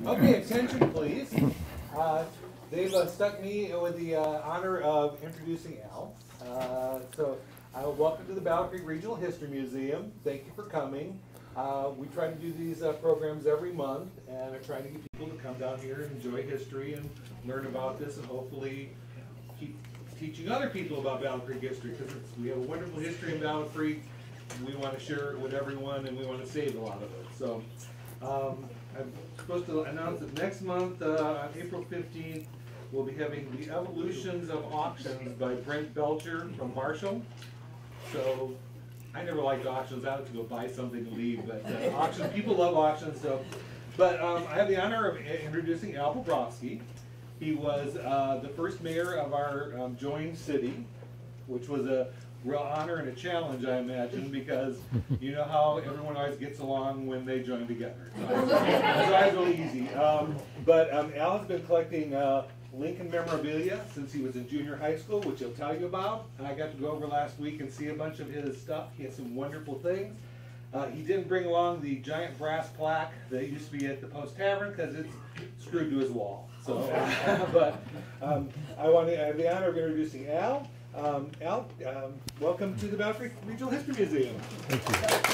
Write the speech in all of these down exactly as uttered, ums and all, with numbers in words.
Okay, attention please. Uh, they've uh, stuck me with the uh, honor of introducing Al. Uh, so, uh, welcome to the Battle Creek Regional History Museum. Thank you for coming. Uh, we try to do these uh, programs every month, and are trying to get people to come down here and enjoy history and learn about this, and hopefully keep teaching other people about Battle Creek history, because we have a wonderful history in Battle Creek. We want to share it with everyone, and we want to save a lot of it. So um, I'm supposed to announce that next month, uh, on April fifteenth, we'll be having the Evolutions of Auctions by Brent Belcher from Marshall. So I never liked auctions. I like to go buy something and leave, but uh, auctions, people love auctions. So, but um, I have the honor of introducing Al Bobrofsky. He was uh, the first mayor of our um, joined city, which was a real honor and a challenge, I imagine, because you know how everyone always gets along when they join together. So it's always really easy. Um, but um, Al has been collecting uh, Lincoln memorabilia since he was in junior high school, which he'll tell you about. And I got to go over last week and see a bunch of his stuff. He has some wonderful things. Uh, he didn't bring along the giant brass plaque that used to be at the Post Tavern because it's screwed to his wall. So, uh, but um, I want to I have the honor of introducing Al. Um, Al, um, welcome to the Battle Creek Regional History Museum. Thank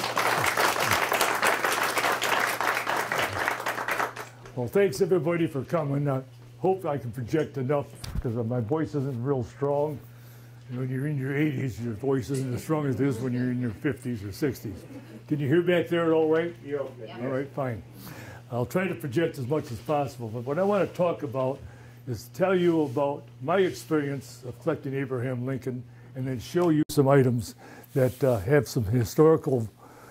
you. Well, thanks everybody for coming. I hope I can project enough because my voice isn't real strong. When you're in your eighties, your voice isn't as strong as it is when you're in your fifties or sixties. Can you hear back there all right? Yeah, okay. Yeah. All right, fine. I'll try to project as much as possible, but what I want to talk about is tell you about my experience of collecting Abraham Lincoln, and then show you some items that uh, have some historical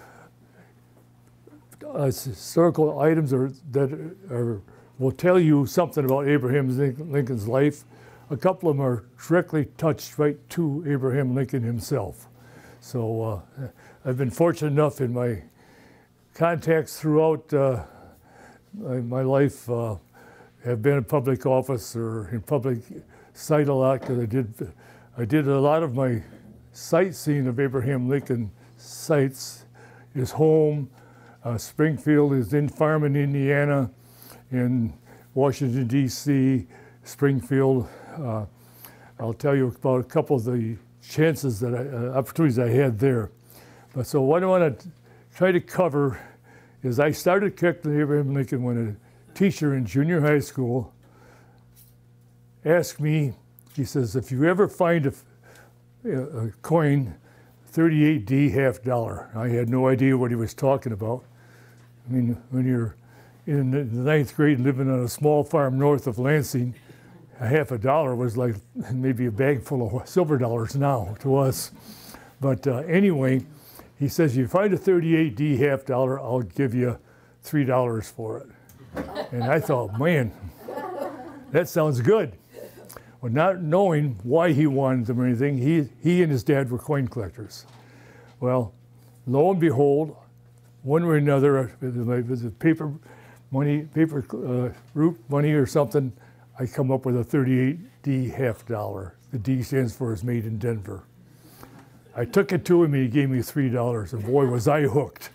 uh, historical items or that are, will tell you something about Abraham Lincoln's life. A couple of them are directly touched right to Abraham Lincoln himself. So uh, I've been fortunate enough in my contacts throughout uh, my, my life, uh, have been in public office or in public sight a lot, because I did, I did a lot of my sightseeing of Abraham Lincoln sites. His home, uh, Springfield, his in farm in Indiana, in Washington, D C, Springfield. Uh, I'll tell you about a couple of the chances that I, uh, opportunities I had there. But so what I want to try to cover is I started collecting Abraham Lincoln when a teacher in junior high school asked me, he says, if you ever find a, a coin, thirty-eight D half dollar. I had no idea what he was talking about. I mean, when you're in the ninth grade living on a small farm north of Lansing, a half a dollar was like maybe a bag full of silver dollars now to us. But uh, anyway, he says, you find a thirty-eight D half dollar, I'll give you three dollars for it. And I thought, man, that sounds good. Well, not knowing why he wanted them or anything, he, he and his dad were coin collectors. Well, lo and behold, one way or another, it was a paper money, paper uh, route money or something, I come up with a thirty-eight D half dollar. The D stands for is made in Denver. I took it to him and he gave me three dollars, and boy, was I hooked.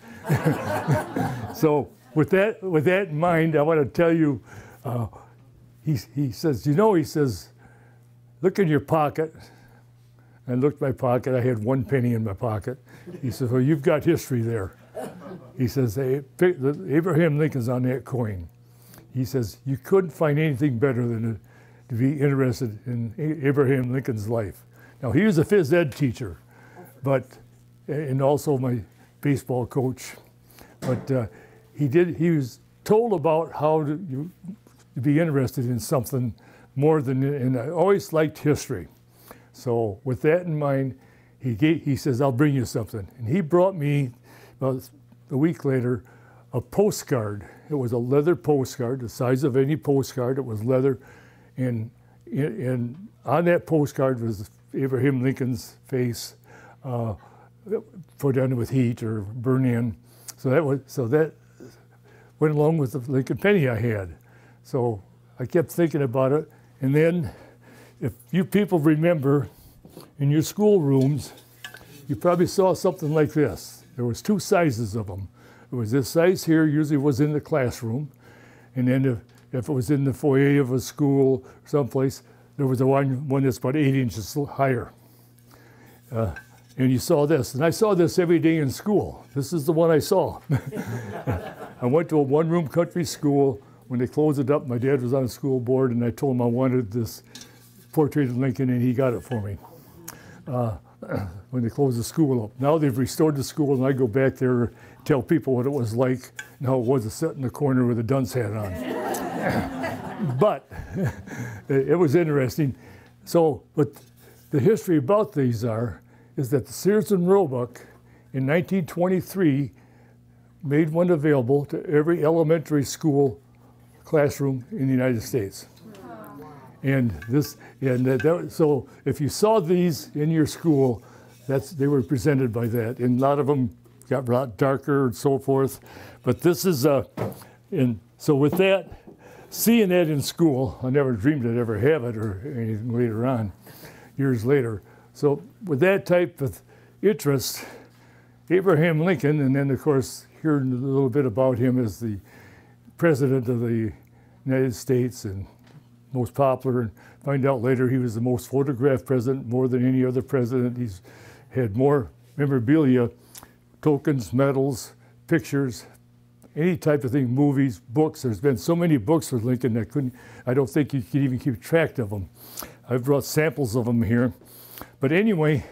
So with that, with that in mind, I want to tell you, uh, he, he says, you know, he says, look in your pocket. I looked in my pocket, I had one penny in my pocket. He says, well, you've got history there. He says, hey, Abraham Lincoln's on that coin. He says, you couldn't find anything better than to, to be interested in Abraham Lincoln's life. Now, he was a phys ed teacher, but, and also my baseball coach. But uh, he did, he was told about how to, you, to be interested in something more than, and I always liked history. So with that in mind, he, gave, he says, I'll bring you something. And he brought me, about a week later, a postcard. It was a leather postcard, the size of any postcard. It was leather, and, and on that postcard was Abraham Lincoln's face, uh, put on with heat or burn in. So that was so that went along with the Lincoln penny I had. So I kept thinking about it, and then, if you people remember, in your school rooms, you probably saw something like this. There was two sizes of them. It was this size here, usually was in the classroom, And then if, if it was in the foyer of a school or someplace, there was a one, one that's about eight inches higher. Uh, and you saw this, and I saw this every day in school. This is the one I saw. I went to a one-room country school. When they closed it up, my dad was on the school board, and I told him I wanted this portrait of Lincoln, and he got it for me. Uh, when they closed the school up. Now they've restored the school, and I go back there and tell people what it was like and how it was to sit in the corner with a dunce hat on. But it was interesting. So, but the history about these are, is that the Sears and Roebuck in nineteen twenty-three made one available to every elementary school classroom in the United States. And this, and that, that, so if you saw these in your school, that's, they were presented by that. And a lot of them got a lot darker and so forth. But this is, uh, and so with that, seeing that in school, I never dreamed I'd ever have it or anything later on, years later. So with that type of interest, Abraham Lincoln, and then of course, hearing a little bit about him as the President of the United States and most popular, and find out later he was the most photographed president, more than any other president. He's had more memorabilia, tokens, medals, pictures, any type of thing, movies, books. There's been so many books with Lincoln that couldn't, I don't think you could even keep track of them. I've brought samples of them here. But anyway,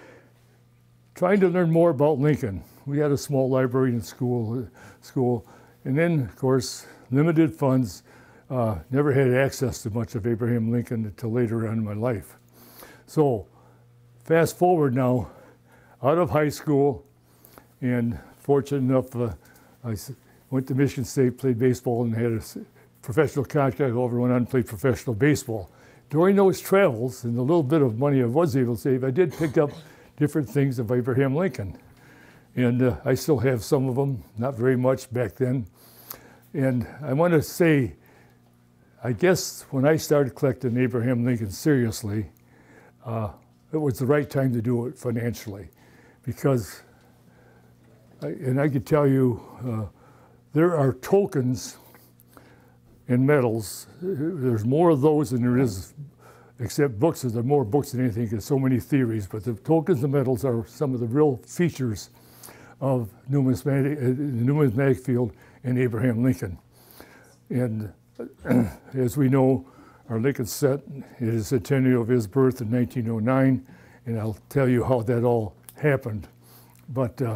trying to learn more about Lincoln. We had a small library in school, school, and then, of course, limited funds. Uh, never had access to much of Abraham Lincoln until later on in my life. So, fast forward now, out of high school, and fortunate enough, uh, I went to Michigan State, played baseball, and had a professional contract over, went on and played professional baseball. During those travels, and the little bit of money I was able to save, I did pick up different things of Abraham Lincoln. And uh, I still have some of them, not very much back then. And I want to say, I guess when I started collecting Abraham Lincoln seriously, uh, it was the right time to do it financially. Because, I, and I could tell you, uh, there are tokens and medals. There's more of those than there is, except books. There are more books than anything, there's so many theories. But the tokens and medals are some of the real features of numismatic, uh, the numismatic field and Abraham Lincoln. And as we know, our Lincoln set is the centennial of his birth in nineteen oh nine, and I'll tell you how that all happened. But uh,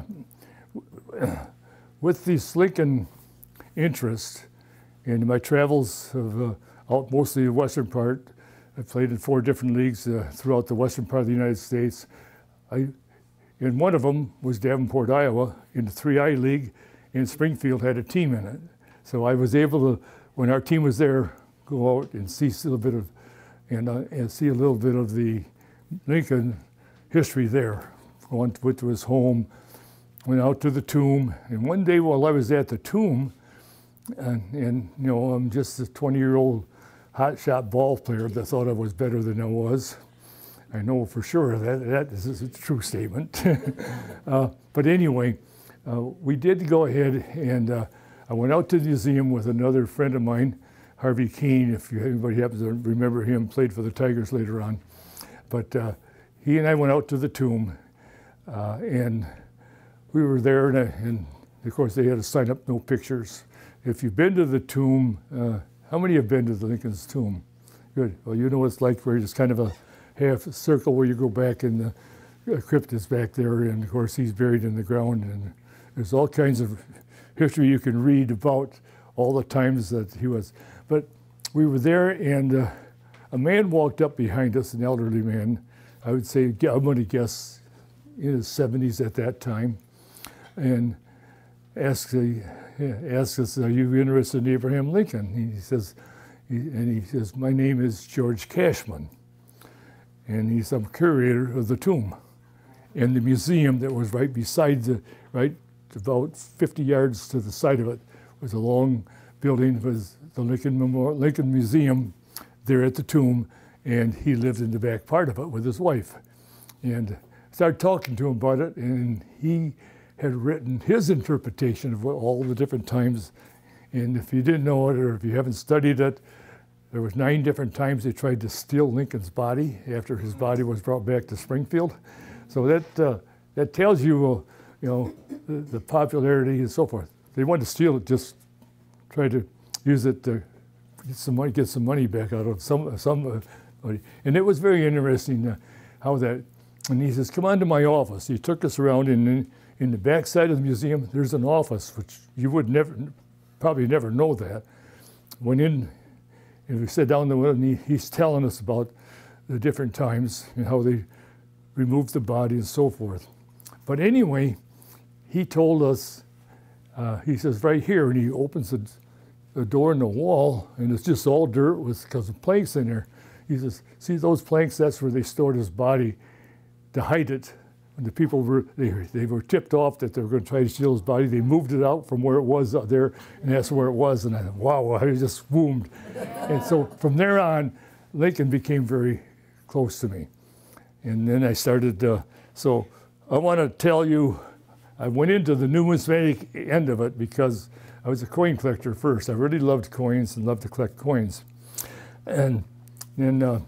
with this Lincoln interest, in my travels of uh, out mostly the western part, I played in four different leagues uh, throughout the western part of the United States. I, and one of them was Davenport, Iowa, in the three I League, and Springfield had a team in it. So I was able to, when our team was there, go out and see a little bit of, and, uh, and see a little bit of the Lincoln history there. Went, went to his home, went out to the tomb, and one day while I was at the tomb, and, and you know, I'm just a twenty-year-old hotshot ball player that thought I was better than I was. I know for sure that that is a true statement. uh, but anyway, uh, we did go ahead and uh, I went out to the museum with another friend of mine, Harvey Keene, if you, anybody happens to remember him, played for the Tigers later on. But uh, he and I went out to the tomb, uh, and we were there, and, I, and of course they had to sign up no pictures. If you've been to the tomb, uh, how many have been to the Lincoln's tomb? Good. Well, you know what it's like, where it's kind of a half circle where you go back, and the crypt is back there, and of course he's buried in the ground, and there's all kinds of history you can read about all the times that he was. But we were there, and uh, a man walked up behind us, an elderly man. I would say, I'm going to guess, in his seventies at that time, and asked, uh, asked us, "Are you interested in Abraham Lincoln?" And he says, he, and he says, "My name is George Cashman," and he's a curator of the tomb, and the museum that was right beside the right. About fifty yards to the side of it was a long building, was the Lincoln Memorial, Lincoln Museum there at the tomb, and he lived in the back part of it with his wife. And I started talking to him about it, and he had written his interpretation of what, all the different times And if you didn't know it, or if you haven't studied it, there was nine different times they tried to steal Lincoln's body after his body was brought back to Springfield. So that uh, that tells you, uh, you know, the, the popularity and so forth. They wanted to steal it, just try to use it to get some money, get some money back out of some somebody. And it was very interesting uh, how that. And he says, "Come on to my office." He took us around, and in, in the back side of the museum, there's an office, which you would never, probably never know that. Went in, and we sat down there, and he, he's telling us about the different times and how they removed the body and so forth. But anyway, he told us, uh, he says, right here, and he opens the, the door in the wall, and it's just all dirt with because of planks in there. He says, "See those planks? That's where they stored his body to hide it. When the people were, they, they were tipped off that they were going to try to steal his body, they moved it out from where it was out there, and that's where it was." And I thought, wow, I was just swooned. And so from there on, Lincoln became very close to me. And then I started, uh, so I want to tell you, I went into the numismatic end of it because I was a coin collector first. I really loved coins and loved to collect coins. And then, uh,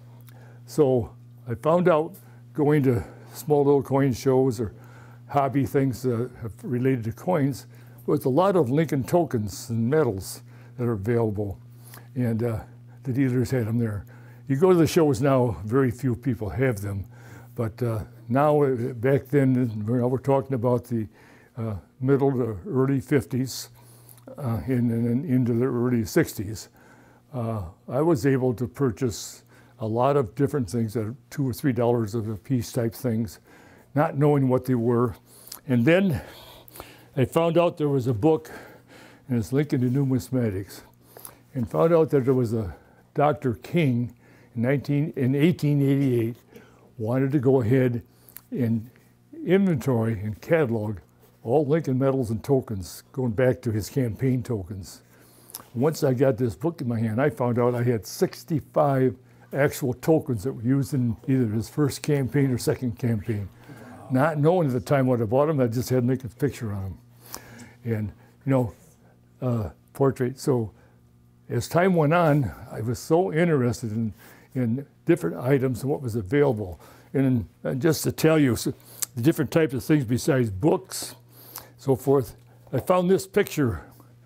so I found out going to small little coin shows or hobby things uh, related to coins, was a lot of Lincoln tokens and medals that are available. And uh, the dealers had them there. You go to the shows now, very few people have them. But uh, now, uh, back then, now we're talking about the uh, middle to early fifties uh, and, and into the early sixties. Uh, I was able to purchase a lot of different things at two or three dollars a piece type things, not knowing what they were. And then I found out there was a book, and it's Lincoln to Numismatics, and found out that there was a Doctor King in, nineteen, in eighteen eighty-eight wanted to go ahead and inventory and catalog all Lincoln medals and tokens going back to his campaign tokens. Once I got this book in my hand, I found out I had sixty-five actual tokens that were used in either his first campaign or second campaign. Wow. Not knowing at the time what I bought them, I just had Lincoln's picture on them. And, you know, uh, portrait. So as time went on, I was so interested in, in different items and what was available. And, and just to tell you, so the different types of things besides books, so forth, I found this picture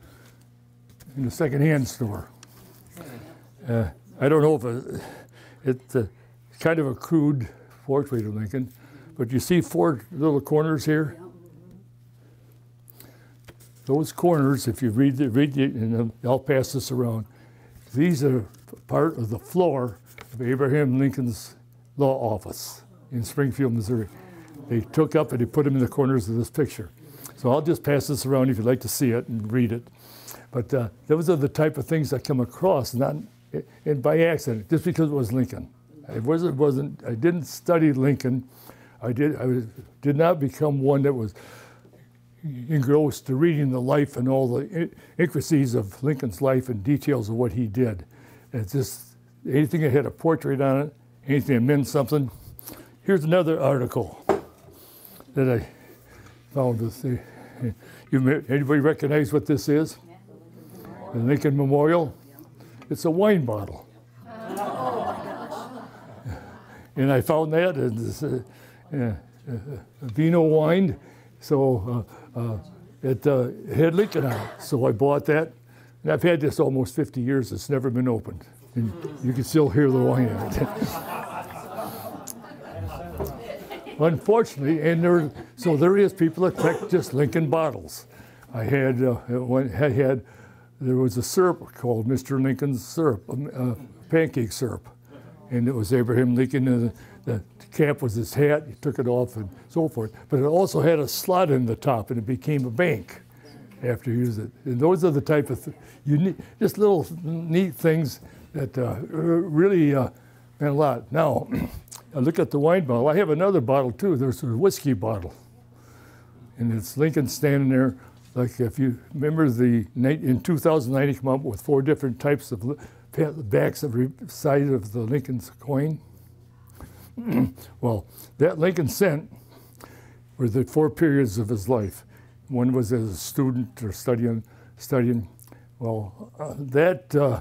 in the secondhand store. Uh, I don't know if it, it's a, kind of a crude portrait of Lincoln, but you see four little corners here? Those corners, if you read it, read it, and I'll pass this around, these are part of the floor of Abraham Lincoln's law office in Springfield, Missouri. They took up and they put them in the corners of this picture. So I'll just pass this around if you'd like to see it and read it. But uh, those are the type of things I come across, not and by accident, just because it was Lincoln. It wasn't, wasn't I didn't study Lincoln. I did. I was, did not become one that was engrossed to reading the life and all the intricacies of Lincoln's life and details of what he did. It's just anything that had a portrait on it, anything that meant something. Here's another article that I found. With the, you, anybody recognize what this is? The Lincoln Memorial. It's a wine bottle. And I found that, and it's a, a, a vino wine, so uh, uh, it uh, had Lincoln on it. So I bought that, and I've had this almost fifty years. It's never been opened. And you can still hear the wine in it. Unfortunately, and there, so there is people that collect just Lincoln bottles. I had, uh, one, I had, there was a syrup called Mister Lincoln's syrup, uh, pancake syrup. And it was Abraham Lincoln, and the, the cap was his hat, he took it off and so forth. But it also had a slot in the top, and it became a bank after you used it. And those are the type of, th unique, just little neat things that uh, really uh, meant a lot. Now, I look at the wine bottle. I have another bottle too. There's a whiskey bottle. And it's Lincoln standing there. Like if you remember the, in two thousand nine, he came up with four different types of backs of side of the Lincoln's coin. Well, that Lincoln cent were the four periods of his life. One was as a student or studying, studying. Well, uh, that uh,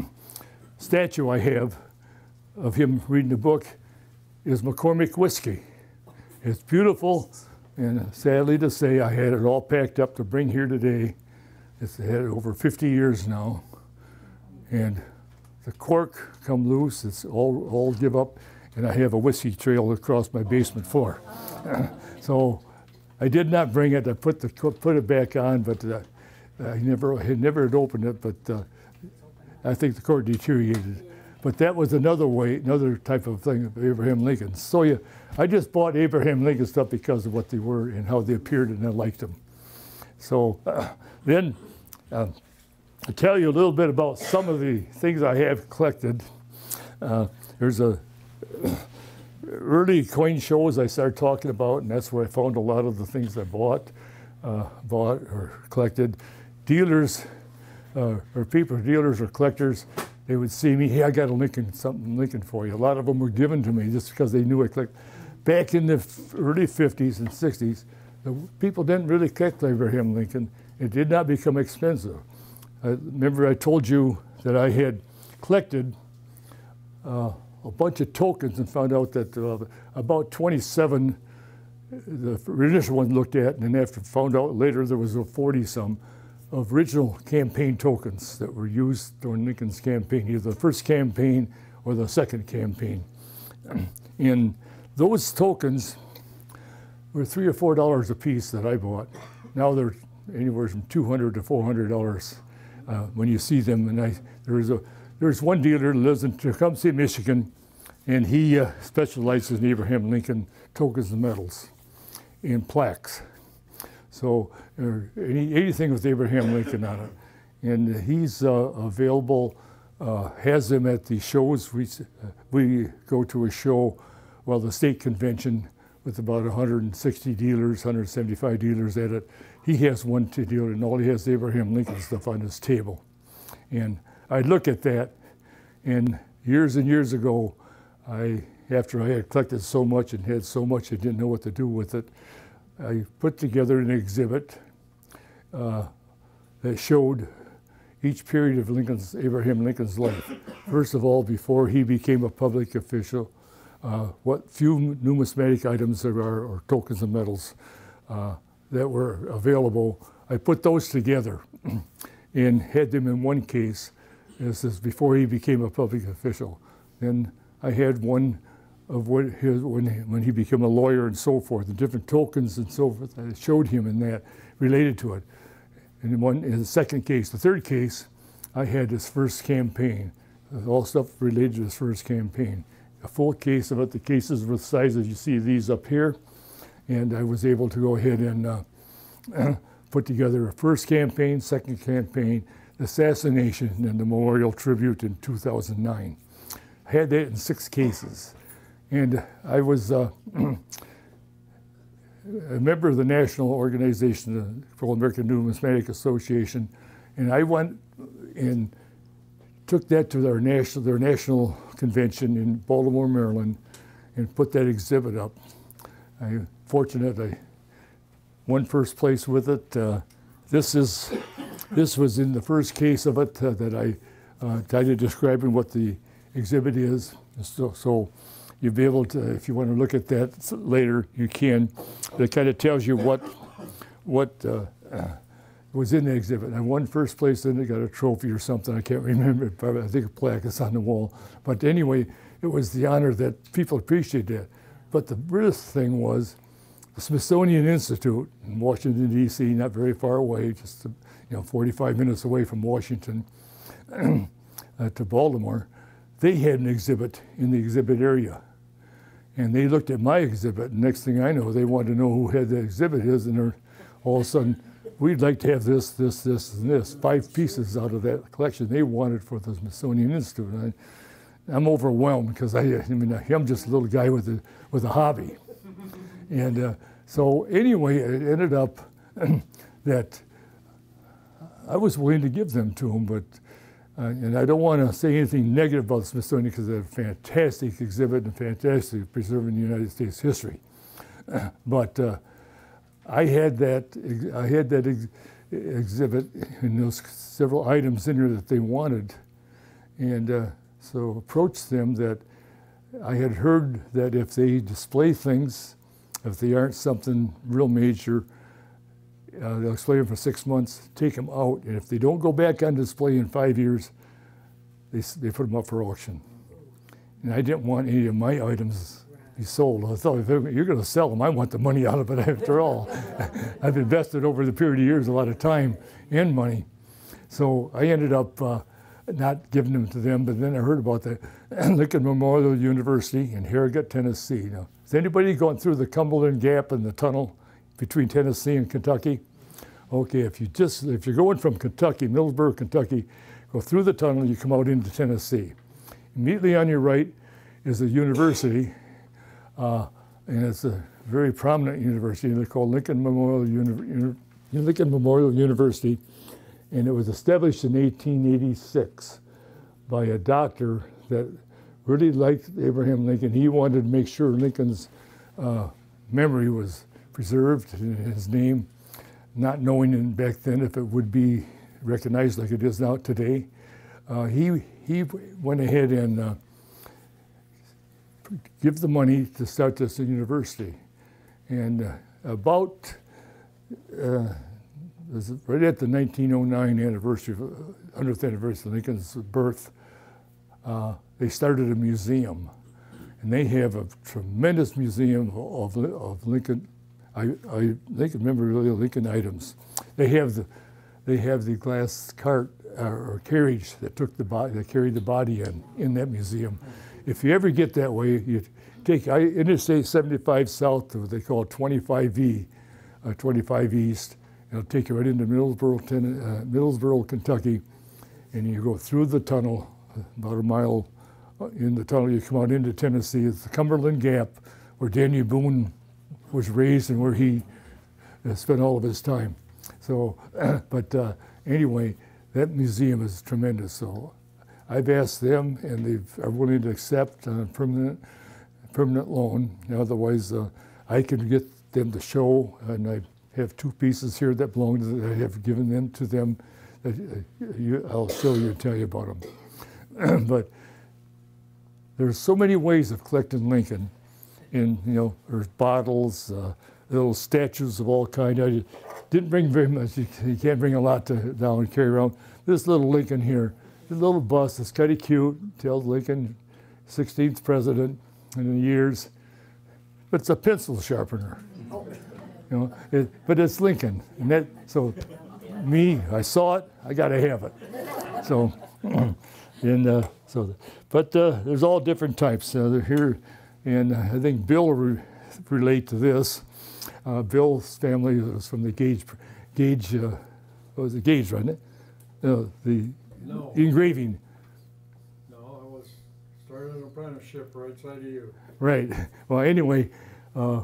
statue I have of him reading the book is McCormick whiskey. It's beautiful, and sadly to say, I had it all packed up to bring here today. It's had it over fifty years now, and the cork come loose. It's all all give up, and I have a whiskey trail across my basement floor. So I did not bring it. I put the put it back on, but uh, I never had never had opened it. But uh, I think the cork deteriorated. But that was another way, another type of thing of Abraham Lincoln. So yeah, I just bought Abraham Lincoln stuff because of what they were and how they appeared, and I liked them. So uh, then uh, I'll tell you a little bit about some of the things I have collected. Uh, there's a early coin shows I started talking about, and that's where I found a lot of the things I bought, uh, bought or collected. Dealers, uh, or people, dealers or collectors, they would see me, hey, I got a Lincoln, something Lincoln for you. A lot of them were given to me just because they knew I collected. Back in the early fifties and sixties, the people didn't really collect Abraham Lincoln. It did not become expensive. I remember I told you that I had collected uh, a bunch of tokens and found out that uh, about twenty-seven, the initial one looked at, and then after found out later there was a forty some of original campaign tokens that were used during Lincoln's campaign, either the first campaign or the second campaign. And those tokens were three or four dollars a piece that I bought. Now they're anywhere from two hundred to four hundred dollars uh, when you see them. And I, there's a there's one dealer that lives in Tecumseh, Michigan, and he uh, specializes in Abraham Lincoln tokens and medals and plaques. So uh, any, anything with Abraham Lincoln on it. And he's uh, available, uh, has them at the shows. We, uh, we go to a show, well, the state convention with about one hundred sixty dealers, one hundred seventy-five dealers at it. He has one to deal, and all he has is Abraham Lincoln stuff on his table. And I look at that, and years and years ago, I, after I had collected so much and had so much I didn't know what to do with it, I put together an exhibit uh, that showed each period of Lincoln's, Abraham Lincoln's life. First of all, before he became a public official, uh, what few numismatic items there are, or tokens and medals, uh, that were available. I put those together and had them in one case. This is before he became a public official. Then I had one of what his, when, he, when he became a lawyer and so forth, the different tokens and so forth. I showed him in that, related to it. And in, one, in the second case, the third case, I had his first campaign, all stuff related to his first campaign. A full case of it, the cases were the size as you see these up here. And I was able to go ahead and uh, put together a first campaign, second campaign, the assassination, and the memorial tribute in two thousand nine. I had that in six cases. And I was uh, a member of the national organization, the American Numismatic Association, and I went and took that to their national, their national convention in Baltimore, Maryland, and put that exhibit up. I'm fortunate I won first place with it. Uh, this is this was in the first case of it uh, that I uh, tried to describe what the exhibit is. So. so You'll be able to, if you want to look at that later, you can. It kind of tells you what what uh, uh, was in the exhibit. I won first place, then I got a trophy or something. I can't remember, but I think a plaque is on the wall. But anyway, it was the honor that people appreciated that. But the real thing was the Smithsonian Institute in Washington, D C, not very far away, just you know, forty-five minutes away from Washington uh, to Baltimore. They had an exhibit in the exhibit area. And they looked at my exhibit, and next thing I know, they wanted to know who had the exhibit is, and they're, all of a sudden, we'd like to have this, this, this, and this, five pieces out of that collection they wanted for the Smithsonian Institute. And I, I'm overwhelmed because I, I mean, I'm just a little guy with a, with a hobby. And uh, so anyway, it ended up that I was willing to give them to them, but Uh, and I don't want to say anything negative about the Smithsonian because they're a fantastic exhibit and fantastic preserving the United States history. Uh, but uh, I had that, I had that ex exhibit, and those several items in there that they wanted. And uh, so approached them that I had heard that if they display things, if they aren't something real major, uh, they'll display them for six months, take them out, and if they don't go back on display in five years, they, they put them up for auction. And I didn't want any of my items to be sold. I thought, if you're going to sell them, I want the money out of it after all. I've invested over the period of years a lot of time and money. So I ended up uh, not giving them to them, but then I heard about the Lincoln Memorial University in Harrogate, Tennessee. Now, is anybody going through the Cumberland Gap in the tunnel between Tennessee and Kentucky? Okay, if you just, if you're going from Kentucky, Middlesboro, Kentucky, go through the tunnel, you come out into Tennessee. Immediately on your right is a university, uh, and it's a very prominent university. They're called Lincoln Memorial, Uni Lincoln Memorial University, and it was established in eighteen eighty-six by a doctor that really liked Abraham Lincoln. He wanted to make sure Lincoln's uh, memory was preserved, and his name, not knowing in back then if it would be recognized like it is now today. Uh, he, he went ahead and uh, give the money to start this university. And uh, about, uh, right at the nineteen oh nine anniversary, hundredth anniversary of Lincoln's birth, uh, they started a museum. And they have a tremendous museum of, of Lincoln, I, I Lincoln memorabilia, Lincoln items. They have the, they have the glass cart uh, or carriage that took the body, that carried the body in, in that museum. If you ever get that way, you take I, Interstate seventy-five South to what they call twenty-five E, uh, twenty-five East. It'll take you right into Middlesboro, ten, uh, Middlesboro, Kentucky, and you go through the tunnel, about a mile in the tunnel. You come out into Tennessee. It's the Cumberland Gap, where Daniel Boone was raised and where he uh, spent all of his time. So, uh, but uh, anyway, that museum is tremendous. So I've asked them, and they are willing to accept on a permanent, permanent loan. Otherwise, uh, I can get them to show, and I have two pieces here that belong to them. I have given them to them. That uh, you, I'll show you and tell you about them. But there's so many ways of collecting Lincoln. In, you know, there's bottles, uh, little statues of all kinds. I didn't bring very much. You, you can't bring a lot to down and carry around. This little Lincoln here, this little bust, it's kind of cute. Tells Lincoln, sixteenth president in the years. But it's a pencil sharpener. You know, it, but it's Lincoln, and that. So, me, I saw it. I got to have it. So, and uh, so, but uh, there's all different types. Uh, they're here. And I think Bill will re relate to this. Uh, Bill's family was from the Gage, Gage, uh, what was it, Gage, wasn't it? Uh, the no. engraving. No, I was started an apprenticeship right side of you. Right. Well, anyway, uh,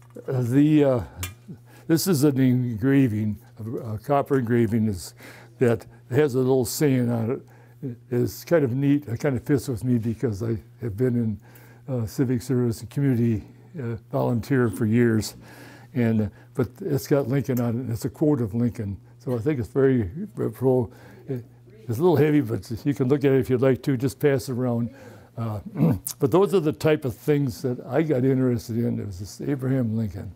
the uh, this is an engraving, a, a copper engraving is that has a little saying on it. It's kind of neat. It kind of fits with me because I have been in Uh, civic service and community uh, volunteer for years, and uh, but it's got Lincoln on it. And it's a quote of Lincoln, so I think it's very, very pro. It, it's a little heavy, but you can look at it if you'd like to. Just pass it around. Uh, but those are the type of things that I got interested in. It was this Abraham Lincoln.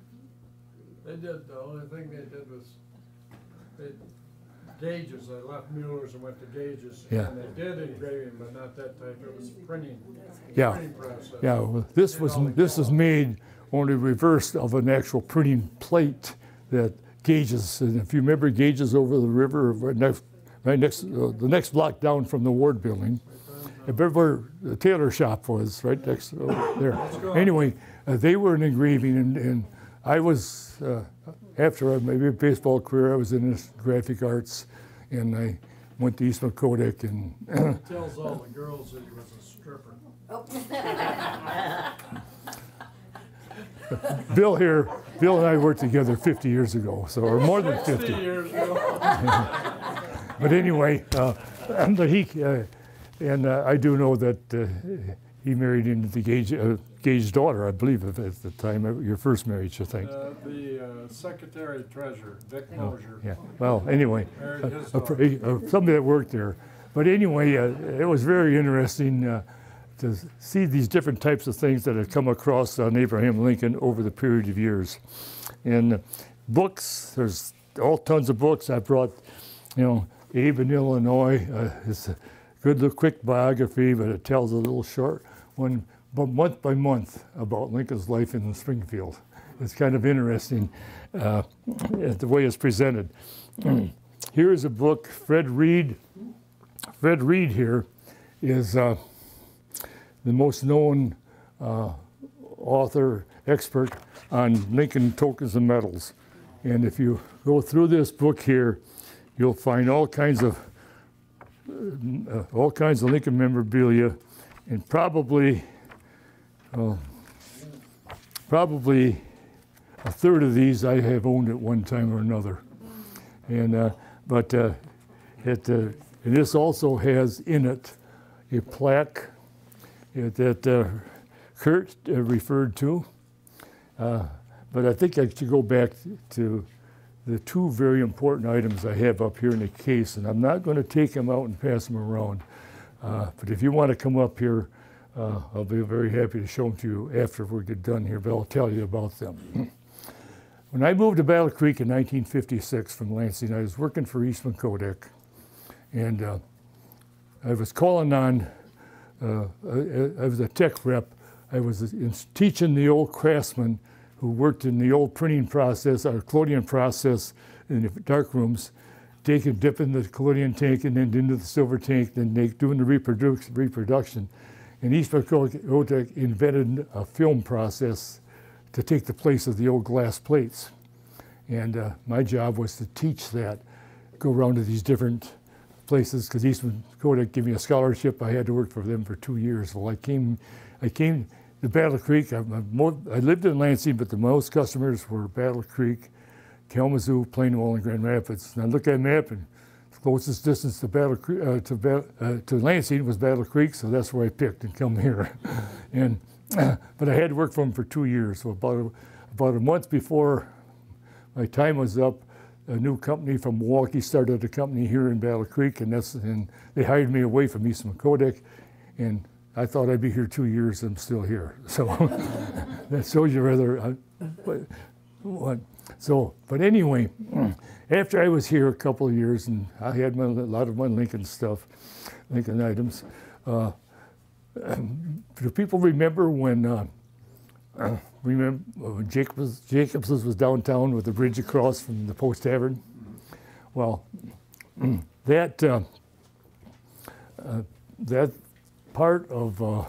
They did. The only thing they did was they gauges. I left Mueller's and went to gauges. Yeah. And they did engraving, but not that type. It was printing. Yeah. Printing process. Yeah. Well, this was this is made only reversed of an actual printing plate that gauges. And if you remember gauges over the river, right next, right next uh, the next block down from the Ward Building, where the tailor shop was, right next over there. Anyway, uh, they were an engraving, and, and I was. Uh, After my baseball career, I was in graphic arts, and I went to Eastman Kodak. And He tells all the girls that he was a stripper. Bill here, Bill and I worked together fifty years ago, so or more than fifty. years ago. But anyway, uh, but he uh, and uh, I do know that uh, he married into the Gage, uh, Gage's daughter, I believe, at the time of your first marriage, I think. Uh, the uh, secretary treasurer, Vic Mosier. Yeah. Well, anyway, Married uh, his uh, daughter. uh, somebody that worked there. But anyway, uh, it was very interesting uh, to see these different types of things that had come across on Abraham Lincoln over the period of years. And uh, books, there's all tons of books. I brought, you know, Abe in Illinois. Uh, it's a good, little quick biography, but it tells a little short one, but month by month, about Lincoln's life in Springfield. It's kind of interesting uh, the way it's presented. Here is a book, Fred Reed. Fred Reed here is uh, the most known uh, author, expert on Lincoln tokens and medals. And if you go through this book here, you'll find all kinds of uh, all kinds of Lincoln memorabilia, and probably uh, probably a third of these I have owned at one time or another. And uh, but uh, it uh, and this also has in it a plaque that uh, Kurt uh, referred to. Uh, but I think I should go back to the two very important items I have up here in the case, and I'm not going to take them out and pass them around. Uh, but if you want to come up here, uh, I'll be very happy to show them to you after we get done here, but I'll tell you about them. When I moved to Battle Creek in nineteen fifty-six from Lansing, I was working for Eastman Kodak, and uh, I was calling on, uh, I, I was a tech rep. I was in, teaching the old craftsmen who worked in the old printing process, our collodion process in the dark rooms, taking, dipping the collodion tank and then into the silver tank, then they, doing the reproduc reproduction. And Eastman Kodak invented a film process to take the place of the old glass plates. And uh, my job was to teach that, go around to these different places, because Eastman Kodak gave me a scholarship. I had to work for them for two years. Well, I came, I came to Battle Creek. I, I lived in Lansing, but the most customers were Battle Creek, Kalamazoo, Plainwell, and Grand Rapids. And I looked at a map, and the closest distance to Battle Creek, uh, to, ba uh, to Lansing was Battle Creek, so that's where I picked and come here. and uh, but I had to work for them for two years. So about a, about a month before my time was up, a new company from Milwaukee started a company here in Battle Creek, and that's and they hired me away from Eastman Kodak, and I thought I'd be here two years, and I'm still here. So that shows you rather. Uh, but, what? So, but anyway, after I was here a couple of years, and I had my, a lot of my Lincoln stuff, Lincoln items. Uh, do people remember when? Uh, Uh, remember when Jacobs, Jacobs's was downtown with the bridge across from the Post Tavern? Well, that uh, uh, that part of uh,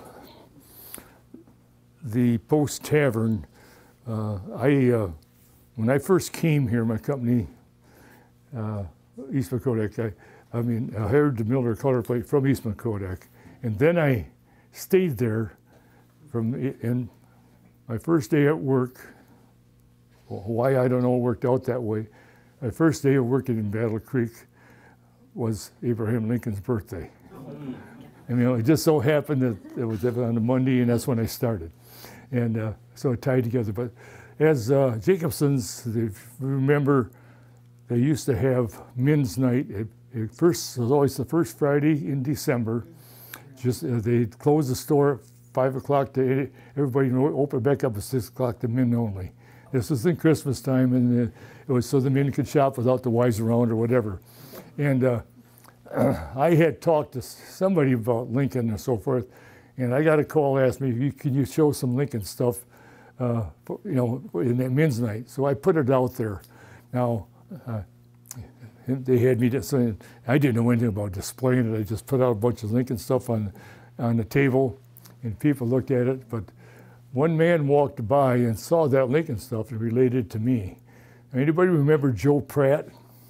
the Post Tavern, uh, I uh, when I first came here, my company, uh, Eastman Kodak, I, I mean, I hired the Miller color plate from Eastman Kodak, and then I stayed there from in. My first day at work, well, why I don't know, it worked out that way. My first day of working in Battle Creek was Abraham Lincoln's birthday. I mean, it just so happened that it was on a Monday, and that's when I started. And uh, so it tied together. But as uh, Jacobson's, if you remember, they used to have men's night. It, it first it was always the first Friday in December. Just uh, they'd close the store at five o'clock to eight, everybody open back up at six o'clock to men only. This was in Christmas time, and uh, it was so the men could shop without the wives around or whatever. And uh, I had talked to somebody about Lincoln and so forth, and I got a call, asked me, can you show some Lincoln stuff, uh, you know, in that men's night? So I put it out there. Now, uh, they had me just saying, I didn't know anything about displaying it. I just put out a bunch of Lincoln stuff on, on the table, and people looked at it, but one man walked by and saw that Lincoln stuff and related to me. Anybody remember Joe Pratt?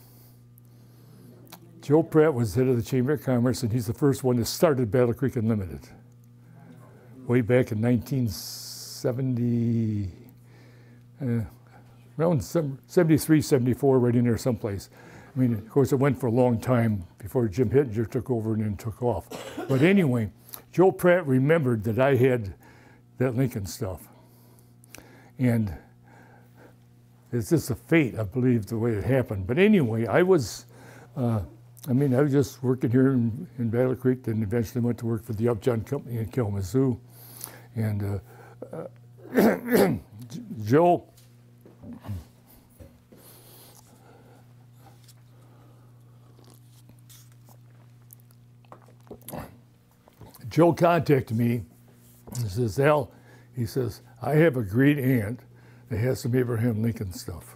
Joe Pratt was head of the Chamber of Commerce, and he's the first one that started Battle Creek Unlimited way back in nineteen seventy, uh, around seventy-three, seventy-four, right in there someplace. I mean, of course, it went for a long time before Jim Hittinger took over and then took off. But anyway, Joe Pratt remembered that I had that Lincoln stuff. And it's just a fate, I believe, the way it happened. But anyway, I was, uh, I mean, I was just working here in, in Battle Creek, then eventually went to work for the Upjohn Company in Kalamazoo. And uh, uh, Joe, Joe contacted me and says, Al, he says, I have a great aunt that has some Abraham Lincoln stuff.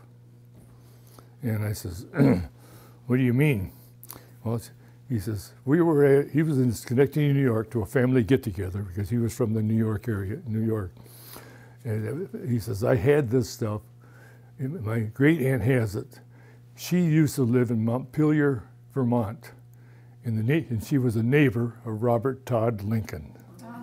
And I says, what do you mean? Well, he says, we were at, he was in Schenectady, New York to a family get-together because he was from the New York area, New York. And he says, I had this stuff. My great aunt has it. She used to live in Montpelier, Vermont. In the, and she was a neighbor of Robert Todd Lincoln.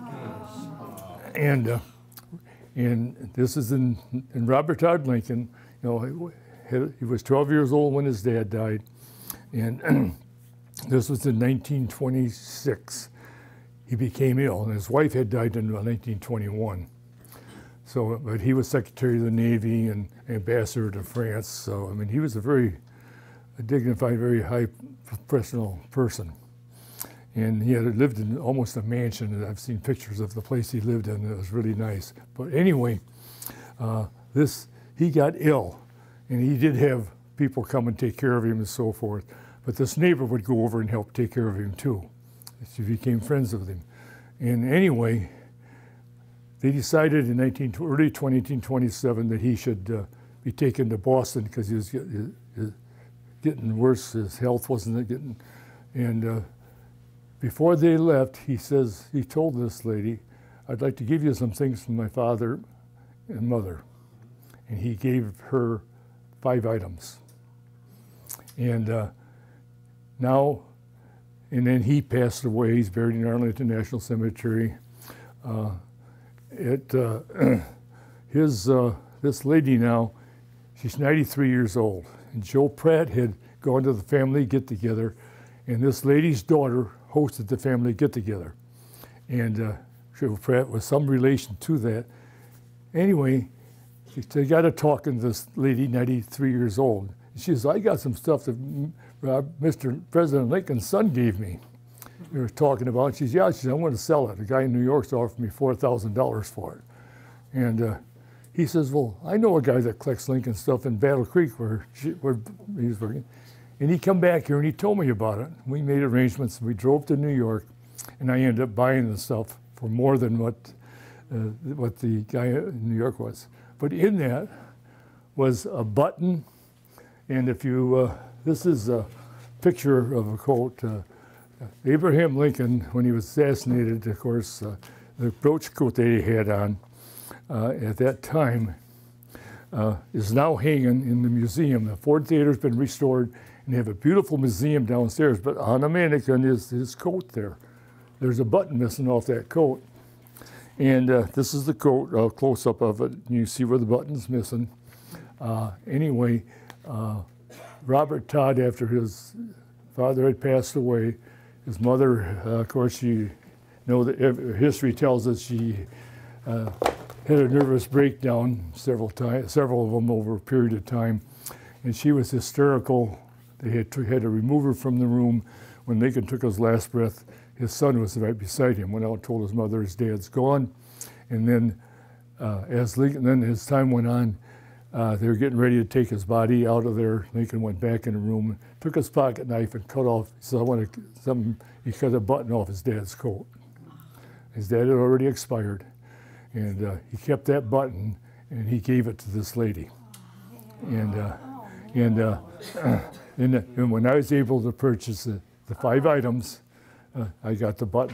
Oh. And uh, and this is in, in Robert Todd Lincoln. You know, he was twelve years old when his dad died, and this was in nineteen twenty-six. He became ill, and his wife had died in nineteen twenty-one. So, but he was Secretary of the Navy and Ambassador to France. So, I mean, he was a very a dignified, very high professional person. And he had lived in almost a mansion, and I've seen pictures of the place he lived in, and it was really nice. But anyway, uh, this, he got ill, and he did have people come and take care of him and so forth. But this neighbor would go over and help take care of him too. She became friends with him. And anyway, they decided in nineteen, early nineteen twenty-seven that he should uh, be taken to Boston because he was get, his, his, getting worse. His health wasn't getting, and uh, before they left, he says, he told this lady, I'd like to give you some things from my father and mother. And he gave her five items. And uh, now, and then he passed away. He's buried in Arlington National Cemetery. Uh, it, uh, his, uh, this lady now, she's ninety-three years old. And Joe Pratt had gone to the family get-together, and this lady's daughter hosted the family get-together. And uh, Joe Pratt was some relation to that. Anyway, they got to talking to this lady, ninety-three years old. She says, I got some stuff that uh, Mister President Lincoln's son gave me. We were talking about it. She says, yeah, she said, I want to sell it. A guy in New York's offered me four thousand dollars for it. And uh, he says, well, I know a guy that collects Lincoln stuff in Battle Creek where, she, where he was working. And he come back here and he told me about it. We made arrangements. We drove to New York, and I ended up buying the stuff for more than what, uh, what the guy in New York was. But in that was a button, and if you, uh, this is a picture of a coat. Uh, Abraham Lincoln, when he was assassinated, of course, uh, the brooch coat that he had on uh, at that time uh, is now hanging in the museum. The Ford Theater's been restored, and they have a beautiful museum downstairs, but on a mannequin is his coat there. There's a button missing off that coat. And uh, this is the coat, a close-up of it. You see where the button's missing. Uh, anyway, uh, Robert Todd, after his father had passed away, his mother, uh, of course, you know that history tells us she uh, had a nervous breakdown several times, several of them over a period of time, and she was hysterical. They had to, had to remove her from the room. When Lincoln took his last breath, his son was right beside him. Went out and told his mother his dad's gone, and then uh, as Lincoln, then as time went on, uh, they were getting ready to take his body out of there. Lincoln went back in the room, took his pocket knife and cut off. He said, "I want to." Some he cut a button off his dad's coat. His dad had already expired, and uh, he kept that button and he gave it to this lady. And uh, and, uh, and and when I was able to purchase the, the five items, uh, I got the button.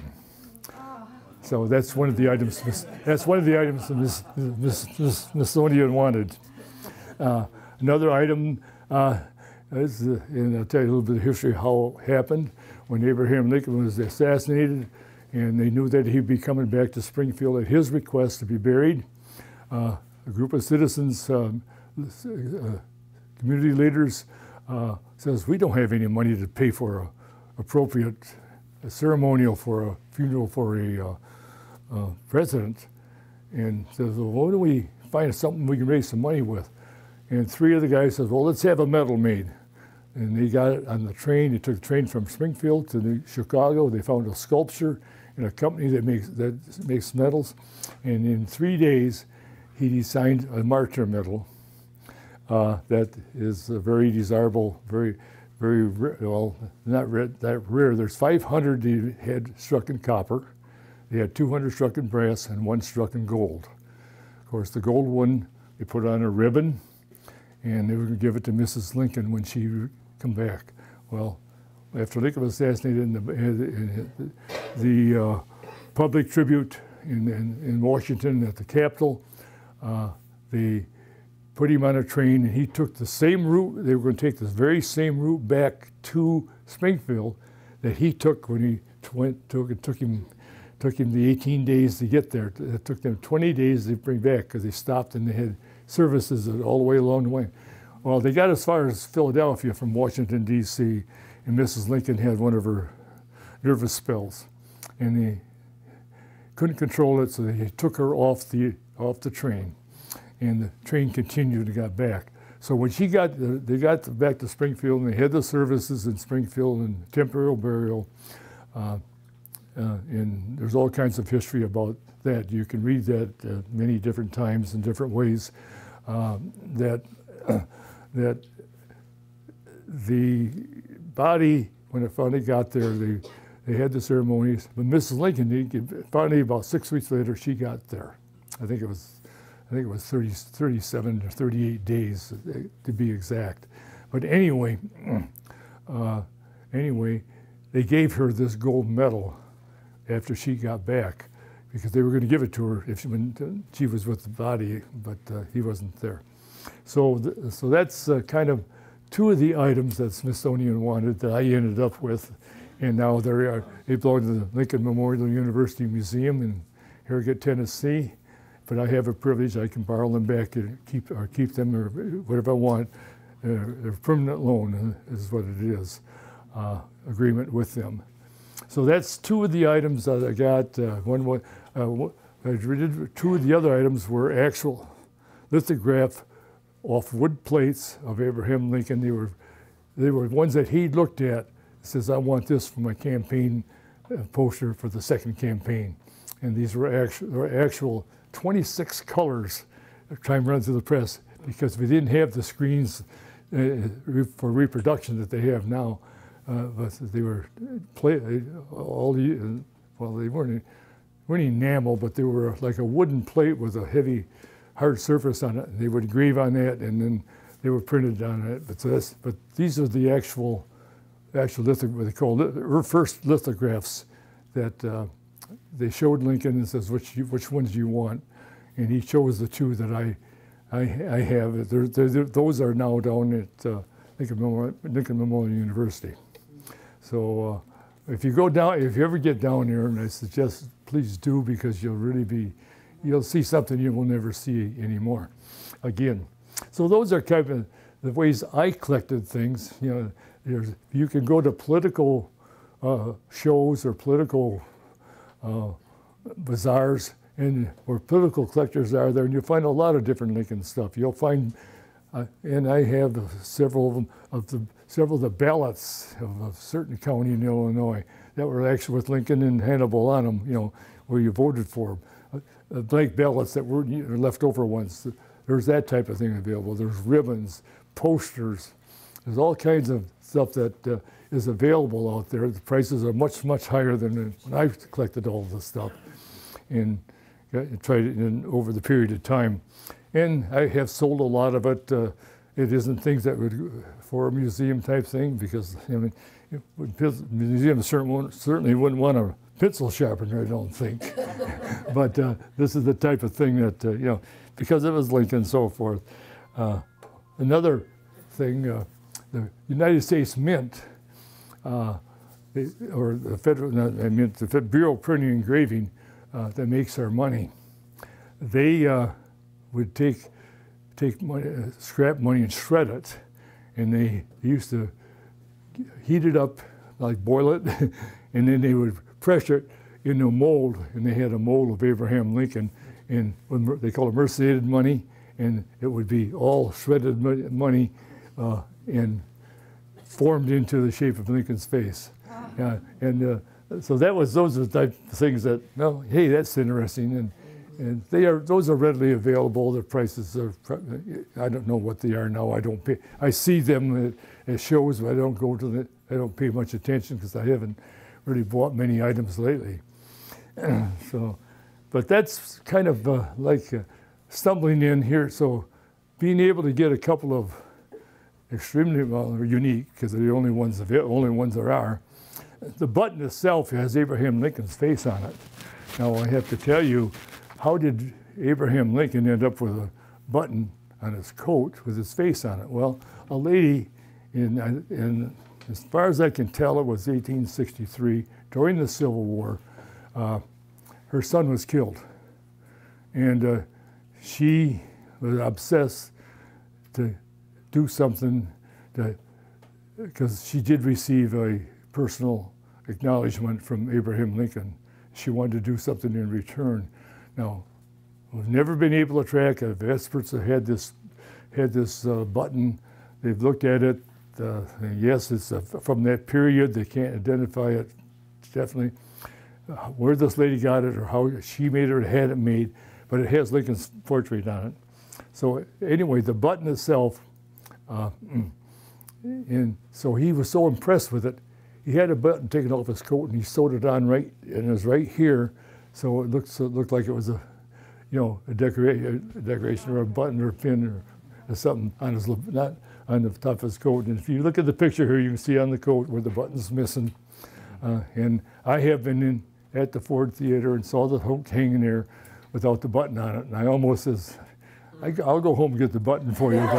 So that's one of the items. That's one of the items Miss Miss Miss Smithsonian wanted. Uh, another item uh, is, uh, and I'll tell you a little bit of history of how it happened. When Abraham Lincoln was assassinated, and they knew that he'd be coming back to Springfield at his request to be buried, uh, a group of citizens, um, uh, community leaders, uh, says, we don't have any money to pay for a appropriate a ceremonial for a funeral for a uh, uh, president. and says, well, why don't we find something we can raise some money with? And three of the guys says, well, let's have a medal made. And they got it on the train. They took the train from Springfield to New Chicago. They found a sculpture in a company that makes that makes medals. And in three days, he designed a martyr medal uh, that is uh, very desirable, very, very rare, well, not rare, that rare. There's five hundred he had struck in copper. They had two hundred struck in brass and one struck in gold. Of course, the gold one, they put on a ribbon, and they were going to give it to Missus Lincoln when she come back. Well, after Lincoln was assassinated, in the, in the, the uh, public tribute in, in, in Washington at the Capitol, uh, they put him on a train, and he took the same route. They were going to take this very same route back to Springfield that he took when he went. Took it took him took him the eighteen days to get there. It took them twenty days to bring back because they stopped and they had services all the way along the way. Well, they got as far as Philadelphia from Washington, D C, and Missus Lincoln had one of her nervous spells, and they couldn't control it, so they took her off the off the train, and the train continued and got back. So when she got, they got back to Springfield, and they had the services in Springfield and temporary burial, uh, uh, and there's all kinds of history about that. You can read that uh, many different times in different ways. Um, that. Uh, that the body, when it finally got there, they, they had the ceremonies. But Missus Lincoln, they, finally about six weeks later, she got there. I think it was, I think it was thirty, thirty-seven or thirty-eight days to be exact. But anyway, uh, anyway, they gave her this gold medal after she got back because they were going to give it to her if she, when she was with the body, but uh, he wasn't there. So, th so that's uh, kind of two of the items that Smithsonian wanted that I ended up with, and now they are. They belong to the Lincoln Memorial University Museum in Harrogate, Tennessee. But I have a privilege; I can borrow them back and keep or keep them or whatever I want. Uh, a permanent loan is what it is. Uh, agreement with them. So that's two of the items that I got. Uh, one, one uh, I did, two of the other items were actual lithograph off wood plates of Abraham Lincoln. They were, they were ones that he looked at. Says, I want this for my campaign uh, poster for the second campaign. And these were actual, were actual twenty-six colors. Time run through the press because we didn't have the screens uh, for reproduction that they have now. Uh, but they were play, all the, well, they weren't, weren't enamel, but they were like a wooden plate with a heavy, hard surface on it. They would engrave on that, and then they were printed on it. But so that's, but these are the actual, actual litho, what they call it, first lithographs that uh, they showed Lincoln and says, which which ones do you want? And he chose the two that I, I, I have. They're, they're, those are now down at uh, Lincoln Memorial, Lincoln Memorial University. So uh, if you go down, if you ever get down here, and I suggest please do, because you'll really be, you'll see something you will never see anymore again. So those are kind of the ways I collected things. You know, there's, you can go to political uh, shows or political uh, bazaars, and where political collectors are there, and you'll find a lot of different Lincoln stuff. You'll find, uh, and I have several of them, of the several of the ballots of a certain county in Illinois that were actually with Lincoln and Hannibal on them, you know, where you voted for them. Uh, blank ballots that were leftover ones. There's that type of thing available. There's ribbons, posters. There's all kinds of stuff that uh, is available out there. The prices are much, much higher than when I collected all this stuff and uh, tried it in, over the period of time. And I have sold a lot of it. Uh, it isn't things that would, for a museum type thing, because I mean, museums certainly, certainly wouldn't want a pencil sharpener, I don't think. But uh, this is the type of thing that, uh, you know, because it was Lincoln and so forth. Uh, another thing, uh, the United States Mint, uh, they, or the Federal, not, I mean, the Bureau of Printing and Engraving uh, that makes our money, they uh, would take, take money, uh, scrap money and shred it, and they used to heat it up, like boil it, and then they would pressure it in a mold, and they had a mold of Abraham Lincoln, and when they call it merciated money, and it would be all shredded mo- money uh, and formed into the shape of Lincoln's face. Uh, and uh, so that was those are the type of things that, well, hey, that's interesting, and and they are those are readily available. The prices are, I don't know what they are now. I don't pay. I see them at, at shows, but I don't go to the. I don't pay much attention because I haven't really bought many items lately. So, but that's kind of uh, like uh, stumbling in here. So, being able to get a couple of extremely well unique, because they're the only ones the only ones there are. The button itself has Abraham Lincoln's face on it. Now I have to tell you, how did Abraham Lincoln end up with a button on his coat with his face on it? Well, a lady, in, in as far as I can tell, it was eighteen sixty-three, during the Civil War, uh, her son was killed. And uh, she was obsessed to do something, because she did receive a personal acknowledgement from Abraham Lincoln. She wanted to do something in return. Now, we've never been able to track it. Experts have had this, had this uh, button. They've looked at it. Uh, and yes, it's a, from that period. They can't identify it, definitely, uh, where this lady got it or how she made it or had it made, but it has Lincoln's portrait on it. So anyway, the button itself, uh, and so he was so impressed with it, he had a button taken off his coat and he sewed it on right, and it was right here, so it looked, so it looked like it was a, you know, a, decora a decoration or a button or a pin or, or something on his, not on the top of his coat. And if you look at the picture here, you can see on the coat where the button's missing. Uh, and I have been in at the Ford Theater and saw the hook hanging there without the button on it, and I almost says, I, I'll go home and get the button for you,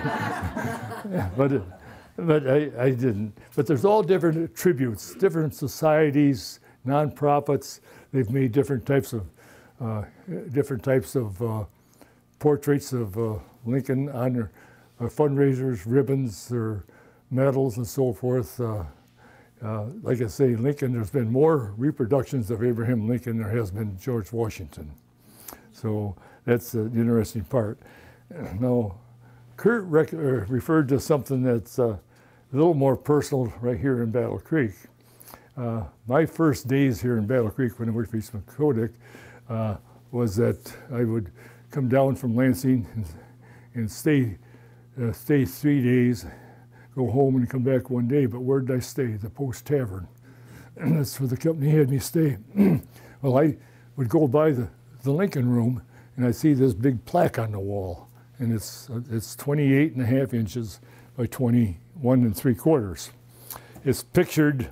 but, but, it, but I, I didn't. But there's all different tributes, different societies, nonprofits. They've made different types of uh, different types of uh, portraits of uh, Lincoln on their uh, fundraisers, ribbons, or medals, and so forth. Uh, uh, like I say, Lincoln. There's been more reproductions of Abraham Lincoln than there has been George Washington. So that's the interesting part. Now, Kurt rec uh, referred to something that's uh, a little more personal right here in Battle Creek. Uh, my first days here in Battle Creek when I worked for Eastman Kodak uh, was that I would come down from Lansing and, and stay, uh, stay three days, go home and come back one day. But where did I stay? The Post Tavern. And that's where the company had me stay. Well, I would go by the the Lincoln Room, and I see this big plaque on the wall, and it's it's twenty-eight and a half inches by twenty-one and three quarters. It's pictured.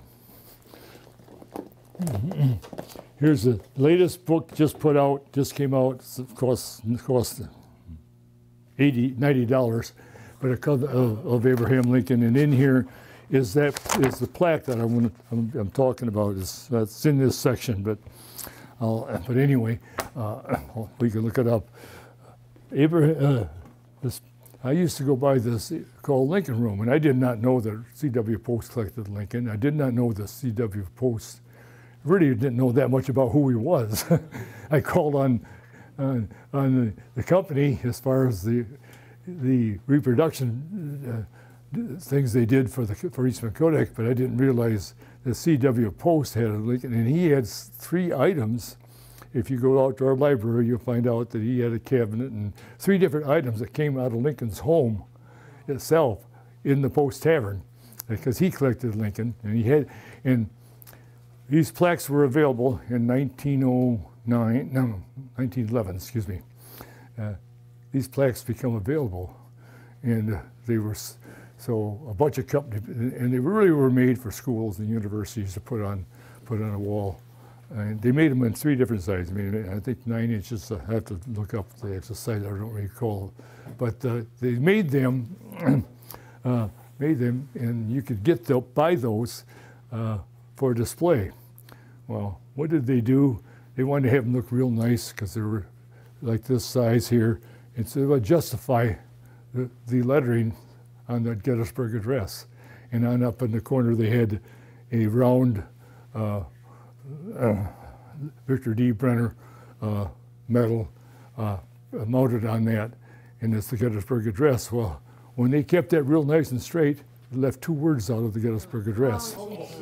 Here's the latest book just put out, just came out. It costs cost eighty, ninety dollars, but a cover of, of Abraham Lincoln, and in here is that is the plaque that I'm I'm, I'm talking about. It's that's in this section, but. Uh, but anyway, uh, we can look it up. Abraham, uh, this, I used to go by this called Lincoln Room, and I did not know that C W Post collected Lincoln. I did not know the C W Post. Really didn't know that much about who he was. I called on on, on the, the company as far as the the reproduction uh, things they did for the for Eastman Kodak, but I didn't realize the C W Post had a Lincoln, and he had three items. If you go out to our library, you'll find out that he had a cabinet and three different items that came out of Lincoln's home itself in the Post Tavern, because he collected Lincoln, and he had, and these plaques were available in nineteen oh nine, no, nineteen eleven, excuse me. Uh, these plaques become available, and uh, they were. So a bunch of companies, and they really were made for schools and universities to put on, put on a wall. And they made them in three different sizes. I mean, I think nine inches. I have to look up the actual size. I don't recall, but uh, they made them, uh, made them, and you could get the, buy those uh, for display. Well, what did they do? They wanted to have them look real nice because they were like this size here, and so they would justify the, the lettering on the Gettysburg Address. And on up in the corner they had a round uh, uh, Victor D. Brenner uh, medal uh, mounted on that, and it's the Gettysburg Address. Well, when they kept that real nice and straight, they left two words out of the Gettysburg Address.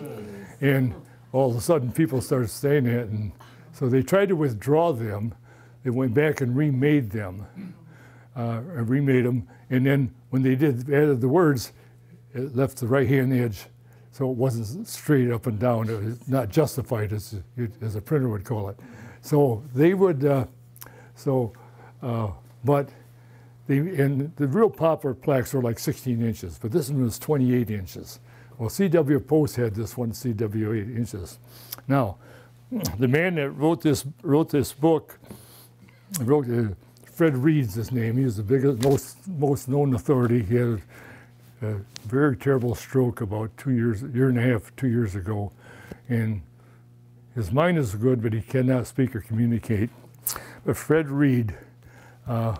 And all of a sudden people started saying that, and so they tried to withdraw them. They went back and remade them, uh, remade them, and then when they did, added the words, it left the right-hand edge, so it wasn't straight up and down. It was not justified, as, as a printer would call it. So they would, uh, so, uh, but they, and the real popular plaques were like sixteen inches, but this one was twenty-eight inches. Well, C W Post had this one, C W eight inches. Now, the man that wrote this wrote this book, wrote uh, Fred Reed's his name. He was the biggest, most most known authority. He had a, a very terrible stroke about two years, year and a half, two years ago, and his mind is good, but he cannot speak or communicate. But Fred Reed uh,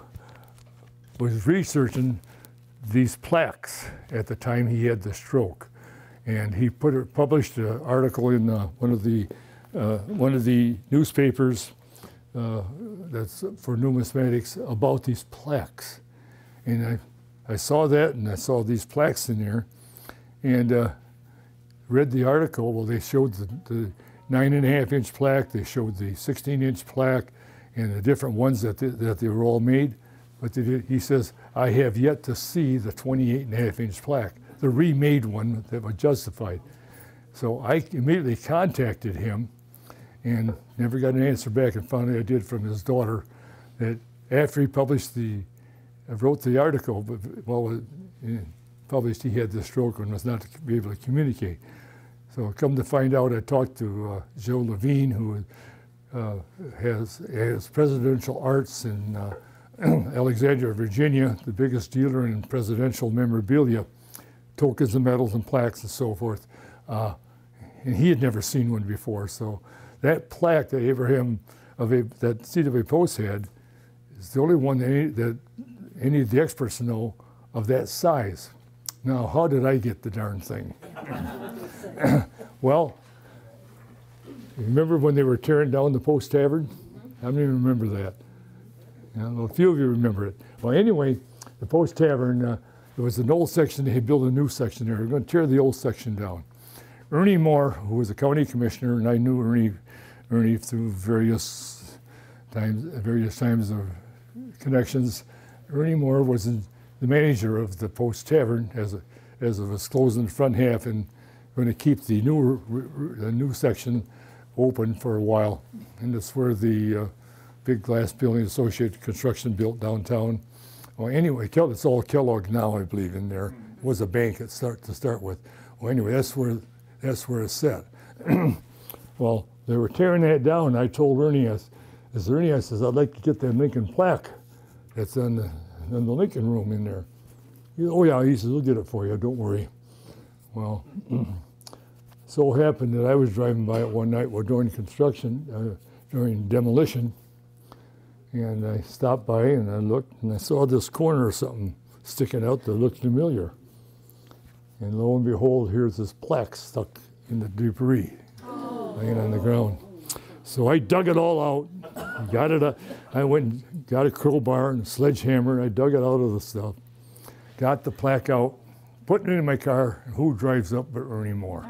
was researching these plaques at the time he had the stroke, and he put it, published an article in uh, one of the uh, one of the newspapers uh, that's for numismatics about these plaques, and I I saw that, and I saw these plaques in there, and uh, read the article. Well, they showed the, the nine and a half inch plaque, they showed the sixteen inch plaque, and the different ones that they, that they were all made. But they did, he says, I have yet to see the twenty-eight and a half inch plaque, the remade one that was justified. So I immediately contacted him and never got an answer back, and finally I did from his daughter, that after he published the, wrote the article, but well, it, published he had the stroke and was not to be able to communicate. So come to find out, I talked to uh, Joe Levine, who uh, has, has presidential arts in uh, Alexandria, Virginia, the biggest dealer in presidential memorabilia, tokens and medals and plaques and so forth. Uh, and he had never seen one before. So that plaque that Abraham, of a, that C W Post had, is the only one that any, that any of the experts know of that size. Now, how did I get the darn thing? Well, remember when they were tearing down the Post Tavern? I don't even remember that. You know, a few of you remember it. Well, anyway, the Post Tavern, uh, there was an old section, they built a new section there. They're going to tear the old section down. Ernie Moore, who was a county commissioner, and I knew Ernie, Ernie through various times, various times of connections. Ernie Moore was in, the manager of the Post Tavern as, a, as it was closing the front half and going to keep the new, the new section open for a while. And that's where the uh, big glass building associated construction built downtown. Well, anyway, it's all Kellogg now, I believe, in there. It was a bank at start to start with. Well, anyway, that's where that's where it's set. Well, they were tearing that down. I told Ernie, I, as Ernie, I says, I'd like to get that Lincoln plaque that's in the, in the Lincoln room in there. He, oh yeah, he says, we'll get it for you, don't worry. Well, so happened that I was driving by it one night while during construction, uh, during demolition, and I stopped by and I looked and I saw this corner of something sticking out that looked familiar. And lo and behold, here's this plaque stuck in the debris, oh. laying on the ground. So I dug it all out, got it up. I went and got a crowbar and a sledgehammer, and I dug it out of the stuff, got the plaque out, put it in my car, and who drives up but Ernie Moore?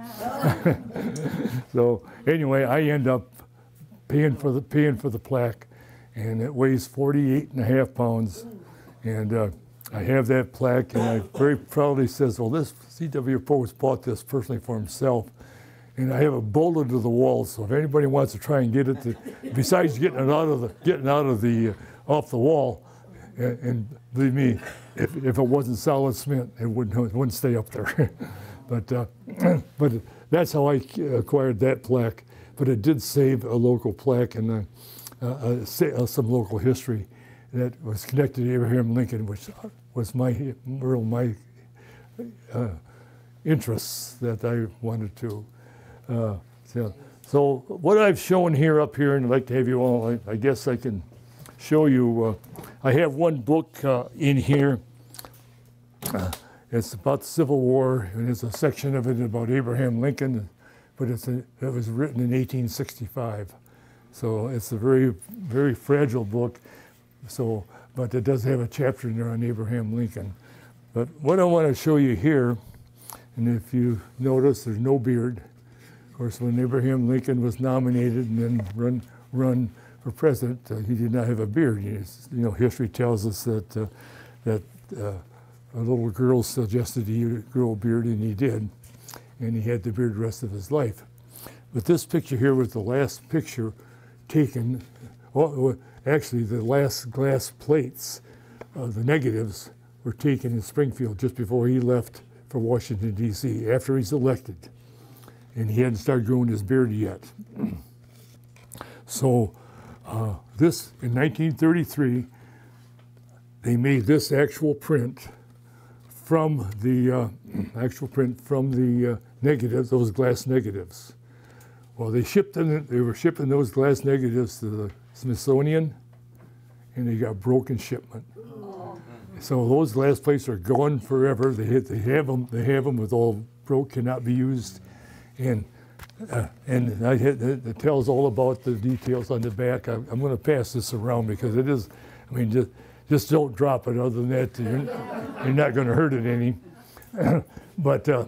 So anyway, I end up paying for the, paying for the plaque, and it weighs forty-eight and a half pounds. And uh, I have that plaque, and I very proudly says, well, this C W Post bought this personally for himself. And I have it bolted to the wall, so if anybody wants to try and get it, to, besides getting it out of the, getting out of the, uh, off the wall, and, and believe me, if, if it wasn't solid cement, it wouldn't, it wouldn't stay up there. but, uh, but that's how I acquired that plaque. But it did save a local plaque and uh, uh, uh, some local history that was connected to Abraham Lincoln, which was my, real my uh, interests that I wanted to. Uh, so, so what I've shown here up here, and I'd like to have you all, I, I guess I can show you, uh, I have one book uh, in here. Uh, it's about the Civil War, and there's a section of it about Abraham Lincoln, but it's a, it was written in eighteen sixty-five. So it's a very, very fragile book. So, but it does have a chapter in there on Abraham Lincoln. But what I want to show you here, and if you notice, there's no beard. Of course, when Abraham Lincoln was nominated and then run run for president, uh, he did not have a beard. He is, you know, history tells us that uh, that uh, a little girl suggested he grow a beard, and he did, and he had the beard the rest of his life. But this picture here was the last picture taken. Well, actually, the last glass plates, uh, the negatives, were taken in Springfield just before he left for Washington, D C, after he's elected. And he hadn't started growing his beard yet. So uh, this, in nineteen thirty-three, they made this actual print from the, uh, actual print from the uh, negatives, those glass negatives. Well, they shipped them, they were shipping those glass negatives to the Smithsonian, and they got broken shipment. Oh. So those glass plates are gone forever. They, hit, they have them. They have them with all broke, cannot be used, and uh, and I hit, it, it tells all about the details on the back. I, I'm going to pass this around because it is. I mean, just just don't drop it. Other than that, you're, you're not going to hurt it any. but. Uh,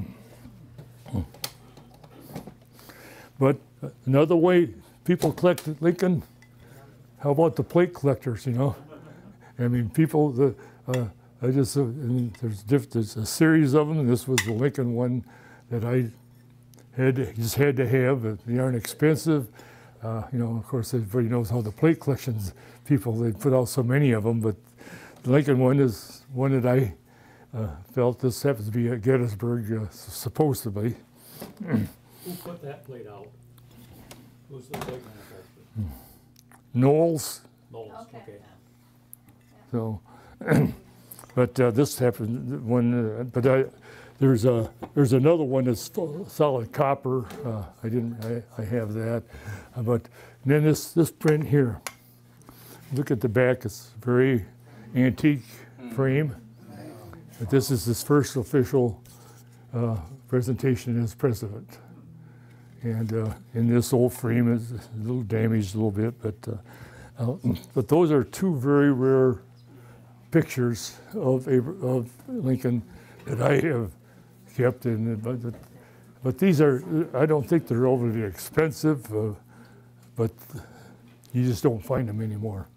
But another way people collect Lincoln, how about the plate collectors, you know? I mean, people, the, uh, I just, uh, I mean, there's, diff there's a series of them, and this was the Lincoln one that I had to, just had to have. They aren't expensive. Uh, you know, of course, everybody knows how the plate collections people, they put out so many of them, but the Lincoln one is one that I uh, felt this happens to be at Gettysburg, uh, supposed to be. Who put that plate out? Who's the plate manufacturer? Knowles. Knowles, Okay. okay. So, but uh, this happened when. Uh, but I, there's a there's another one that's solid copper. Uh, I didn't. I, I have that. Uh, but then this this print here. Look at the back. It's very antique frame. But this is his first official uh, presentation as president. And uh, in this old frame is a little damaged a little bit, but uh, uh, but those are two very rare pictures of Abra of Lincoln that I have kept. And but but these are, I don't think they're overly expensive, uh, but you just don't find them anymore.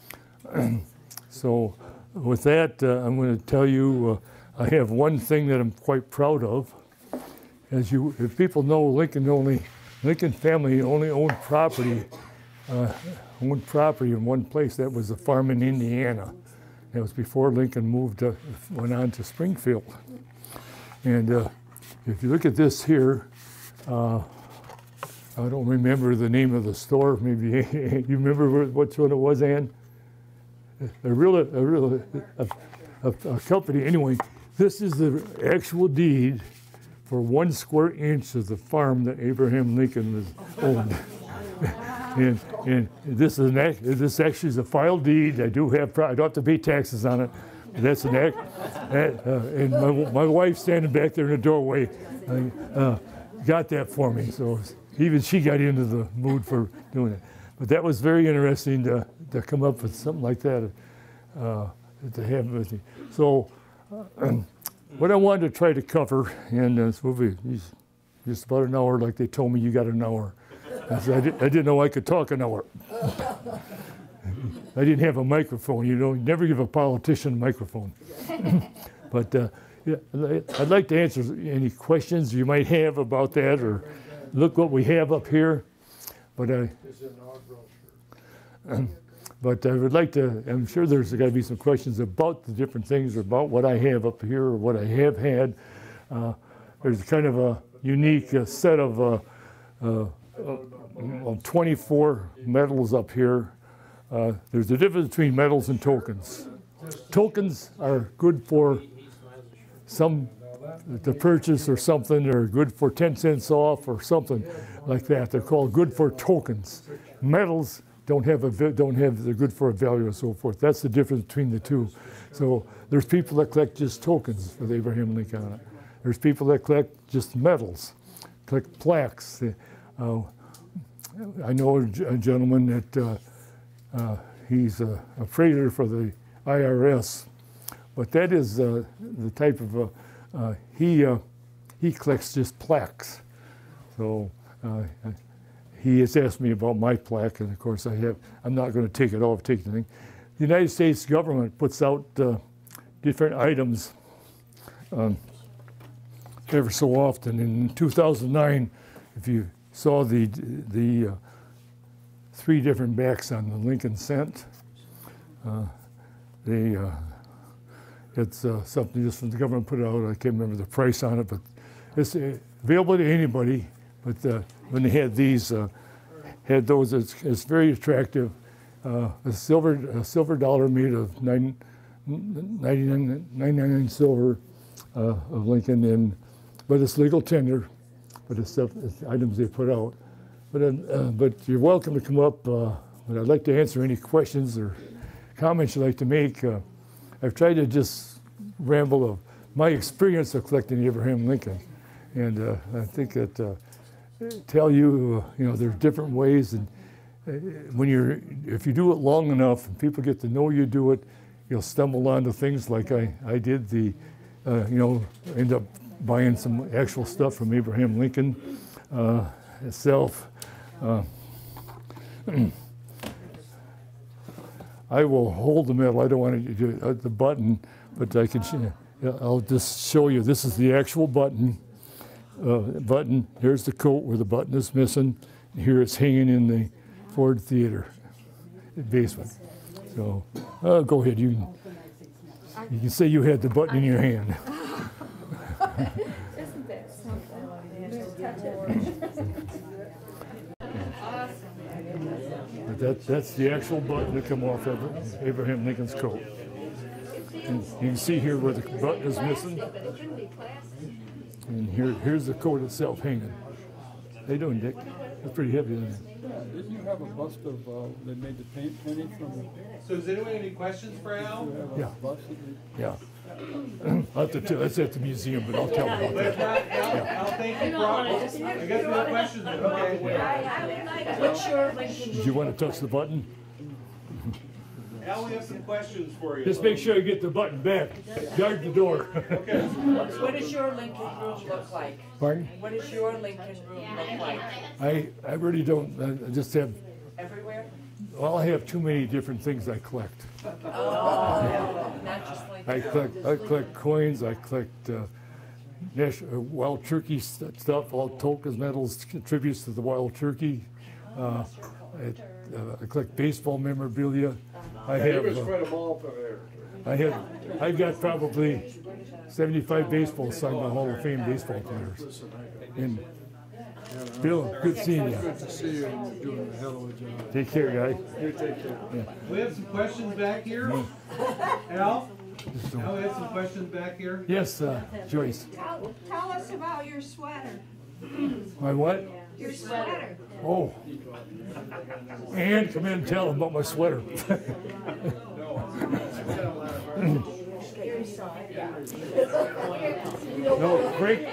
So with that, uh, I'm going to tell you uh, I have one thing that I'm quite proud of. As you, if people know, Lincoln only, Lincoln family only owned property, uh, owned property in one place. That was a farm in Indiana. That was before Lincoln moved, uh, went on to Springfield. And uh, if you look at this here, uh, I don't remember the name of the store. Maybe you remember which one it was, Ann? A real, a real, a, a, a company. Anyway, this is the actual deed for one square inch of the farm that Abraham Lincoln was owned. and and this is an this actually is a filed deed. I do have I don't have to pay taxes on it. That's an act. Uh, and my, my wife standing back there in the doorway uh, got that for me. So even she got into the mood for doing it. But that was very interesting to to come up with something like that uh, to have with me. So. Uh, What I wanted to try to cover, and uh, this will be just about an hour, like they told me you got an hour. I, said, I, did, I didn't know I could talk an hour. I didn't have a microphone. You know, you never give a politician a microphone. But uh, yeah, I'd like to answer any questions you might have about that, or look what we have up here. But I. Um, But I would like to, I'm sure there's got to be some questions about the different things, or about what I have up here, or what I have had. Uh, there's kind of a unique uh, set of uh, uh, uh, twenty-four medals up here. Uh, there's a difference between medals and tokens. Tokens are good for some, to purchase or something, or good for ten cents off or something like that. They're called good for tokens. Medals don't have a don't have they're good for a value and so forth. That's the difference between the two. So there's people that collect just tokens with Abraham Lincoln on it. There's people that collect just medals, collect plaques. Uh, I know a gentleman that uh, uh, he's a appraiser for the I R S. But that is uh, the type of, uh, uh, he, uh, he collects just plaques. So uh, he has asked me about my plaque, and of course I have, I'm not going to take it off, take anything. The United States government puts out uh, different items um, every so often. In two thousand nine, if you saw the, the uh, three different backs on the Lincoln cent, uh, they, uh, it's uh, something just from the government put it out. I can't remember the price on it, but it's uh, available to anybody. But uh, when they had these, uh, had those, it's, it's very attractive. Uh, a silver, a silver dollar made of nine, ninety-nine, ninety-nine silver uh, of Lincoln, and but it's legal tender. But it's, stuff, it's items they put out. But uh, but you're welcome to come up. Uh, but I'd like to answer any questions or comments you'd like to make. Uh, I've tried to just ramble of my experience of collecting Abraham Lincoln, and uh, I think that uh, tell you, uh, you know, there's different ways, and uh, when you're, if you do it long enough, and people get to know you do it, you'll stumble onto things like I, I did. The, uh, you know, end up buying some actual stuff from Abraham Lincoln uh, itself. Uh, I will hold the medal. I don't want to do uh, the button, but I can. Uh, I'll just show you. This is the actual button. Uh, button. Here's the coat where the button is missing. Here it's hanging in the Ford Theater basement. So uh, go ahead. You can. You can say you had the button in your hand. Isn't that something? Just touch it. But that, that's the actual button that come off of Abraham Lincoln's coat. And you can see here where the button is missing. And here, here's the coat itself hanging. How you doing, Dick? That's pretty heavy, isn't it? Didn't you have a bust of, uh, they made the paint penny from? So does anyone have any questions for Al? Yeah. Yeah. I'll have to tell, that's at the museum, but I'll tell them about But if that. not, Al, Al, thank you for, I guess we have questions, okay. What's your Lincoln? Do you want to touch the button? Al, we have some questions for you. Just make sure you get the button back. Guard the door. Okay. What does your Lincoln room look like? Pardon? What does your Lincoln room look like? I, I really don't, I just have, Everywhere? well, I have too many different things I collect. Oh, not just Lincoln. I collect, I collect coins, I collect uh, national, uh, wild turkey st stuff, all tokens, medals, tributes to the wild turkey. Uh, I, uh, I collect baseball memorabilia. I have, uh, I have, I've got probably seventy-five baseballs signed by Hall of Fame baseball players. And Bill, good seeing you. Good to see you, and you're doing a hell of a job. Take care, guys. You take care. Yeah. We have some questions back here. Al? Al, we have some questions back here. Yes, uh, Joyce. Tell, tell us about your sweater. My what? Your sweater. Oh. And come in and tell them about my sweater. No, Frank.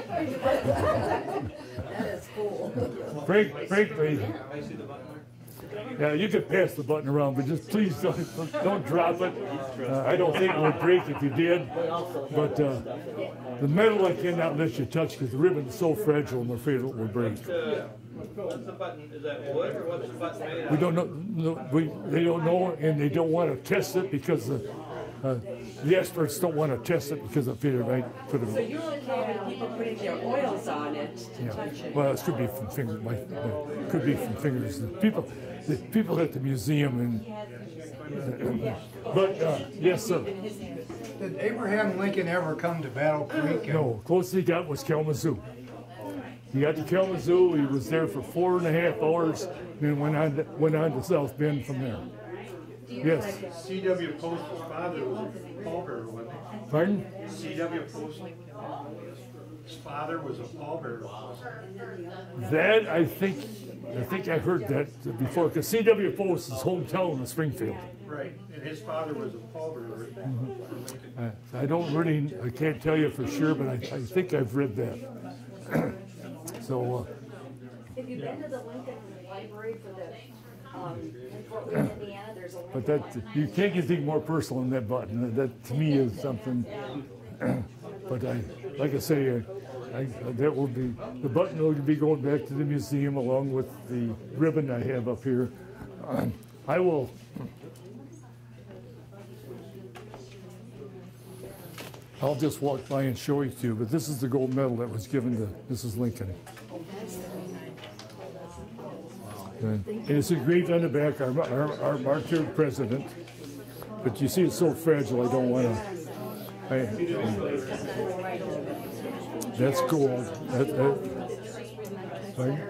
Frank, Frank, please. Yeah, you can pass the button around, but just please don't, don't drop it. Uh, I don't think it would break if you did, but uh, the metal I cannot let you touch because the ribbon is so fragile. I'm afraid it will break. What's the button? Is that wood or what's the button made of? We don't know. No, we they don't know, and they don't want to test it because the uh, the experts don't want to test it because of Peter might put So it. you only have people putting their oils on it to Yeah. touch it. Well, it could be from fingers. My, my, could be from fingers. The people, the people at the museum, and uh, but uh, yes, sir. Did Abraham Lincoln ever come to Battle Creek? and- No, closest he got was Kalamazoo. He got to Kalamazoo. He was there for four and a half hours, and then went on to, went on to South Bend from there. Yes. C W Post's father was a pallbearer, wasn't he? Pardon? C W Post's father was a pallbearer. That I think I think I heard that before because C W Post's hometown was Springfield. Right, and his father was a pallbearer. Uh, I don't really, I can't tell you for sure, but I, I think I've read that. So, uh, Have you been to the Lincoln Library for the um, in Fort Wayne, Indiana, there's a. But that, you can't get anything more personal than that button. That to me is something. But I, like I say, I, I, that will be, the button will be going back to the museum along with the ribbon I have up here. Um, I will. I'll just walk by and show it to you, but this is the gold medal that was given to Missus Lincoln. And and it's engraved on the back, our, our, our martyred president. But you see it's so fragile, I don't want to. I, that's gold. That, that, sorry?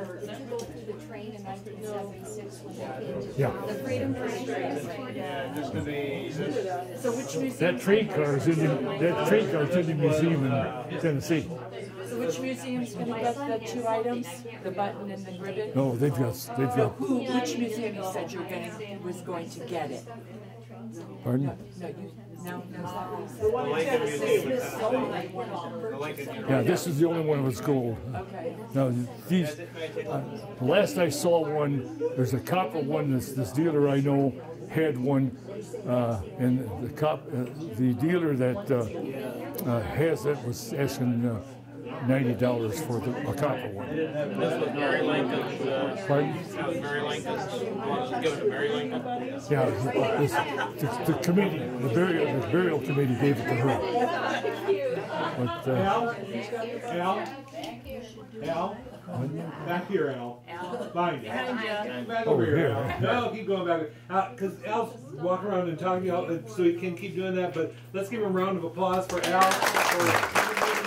Yeah. So which museum? That train car is in the, that train car is in the museum in Tennessee. So which museum's gonna get the two items, the button and the ribbon? No, they've got, they've got, Who, which museum you said you were gonna, was going to get it? pardon? No, you, no, no. The Lincoln Museum in Tennessee. The Lincoln. Yeah, this is the only one that's gold. Okay. Now, these, uh, the last I saw one, there's a copper one, this, this dealer I know had one, uh, and the cop, uh, the dealer that uh, uh, has it was asking uh, ninety dollars for the, a copper one. This was Mary Lincoln's, uh, Pardon? that was Mary Lincoln's, given to Mary Lincoln. Yeah, this, the, the committee, the burial, the burial committee gave it to her. But, uh, Al? Al? Al? Back here, Al. Behind you. Back over Over here, here. Al. No, keep going back. Because Al's walking around and talking, Al, so he can keep doing that. But let's give him a round of applause for Al. For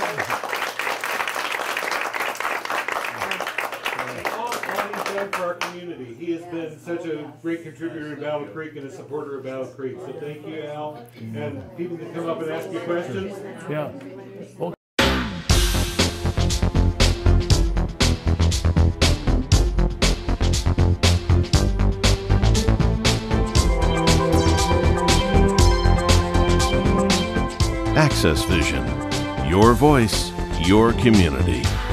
all, all he's done for our community. He has been such a great contributor to Battle Creek and a supporter of Battle Creek. So thank you, Al. And people can come up and ask you questions. yeah. Okay. AccessVision, your voice, your community.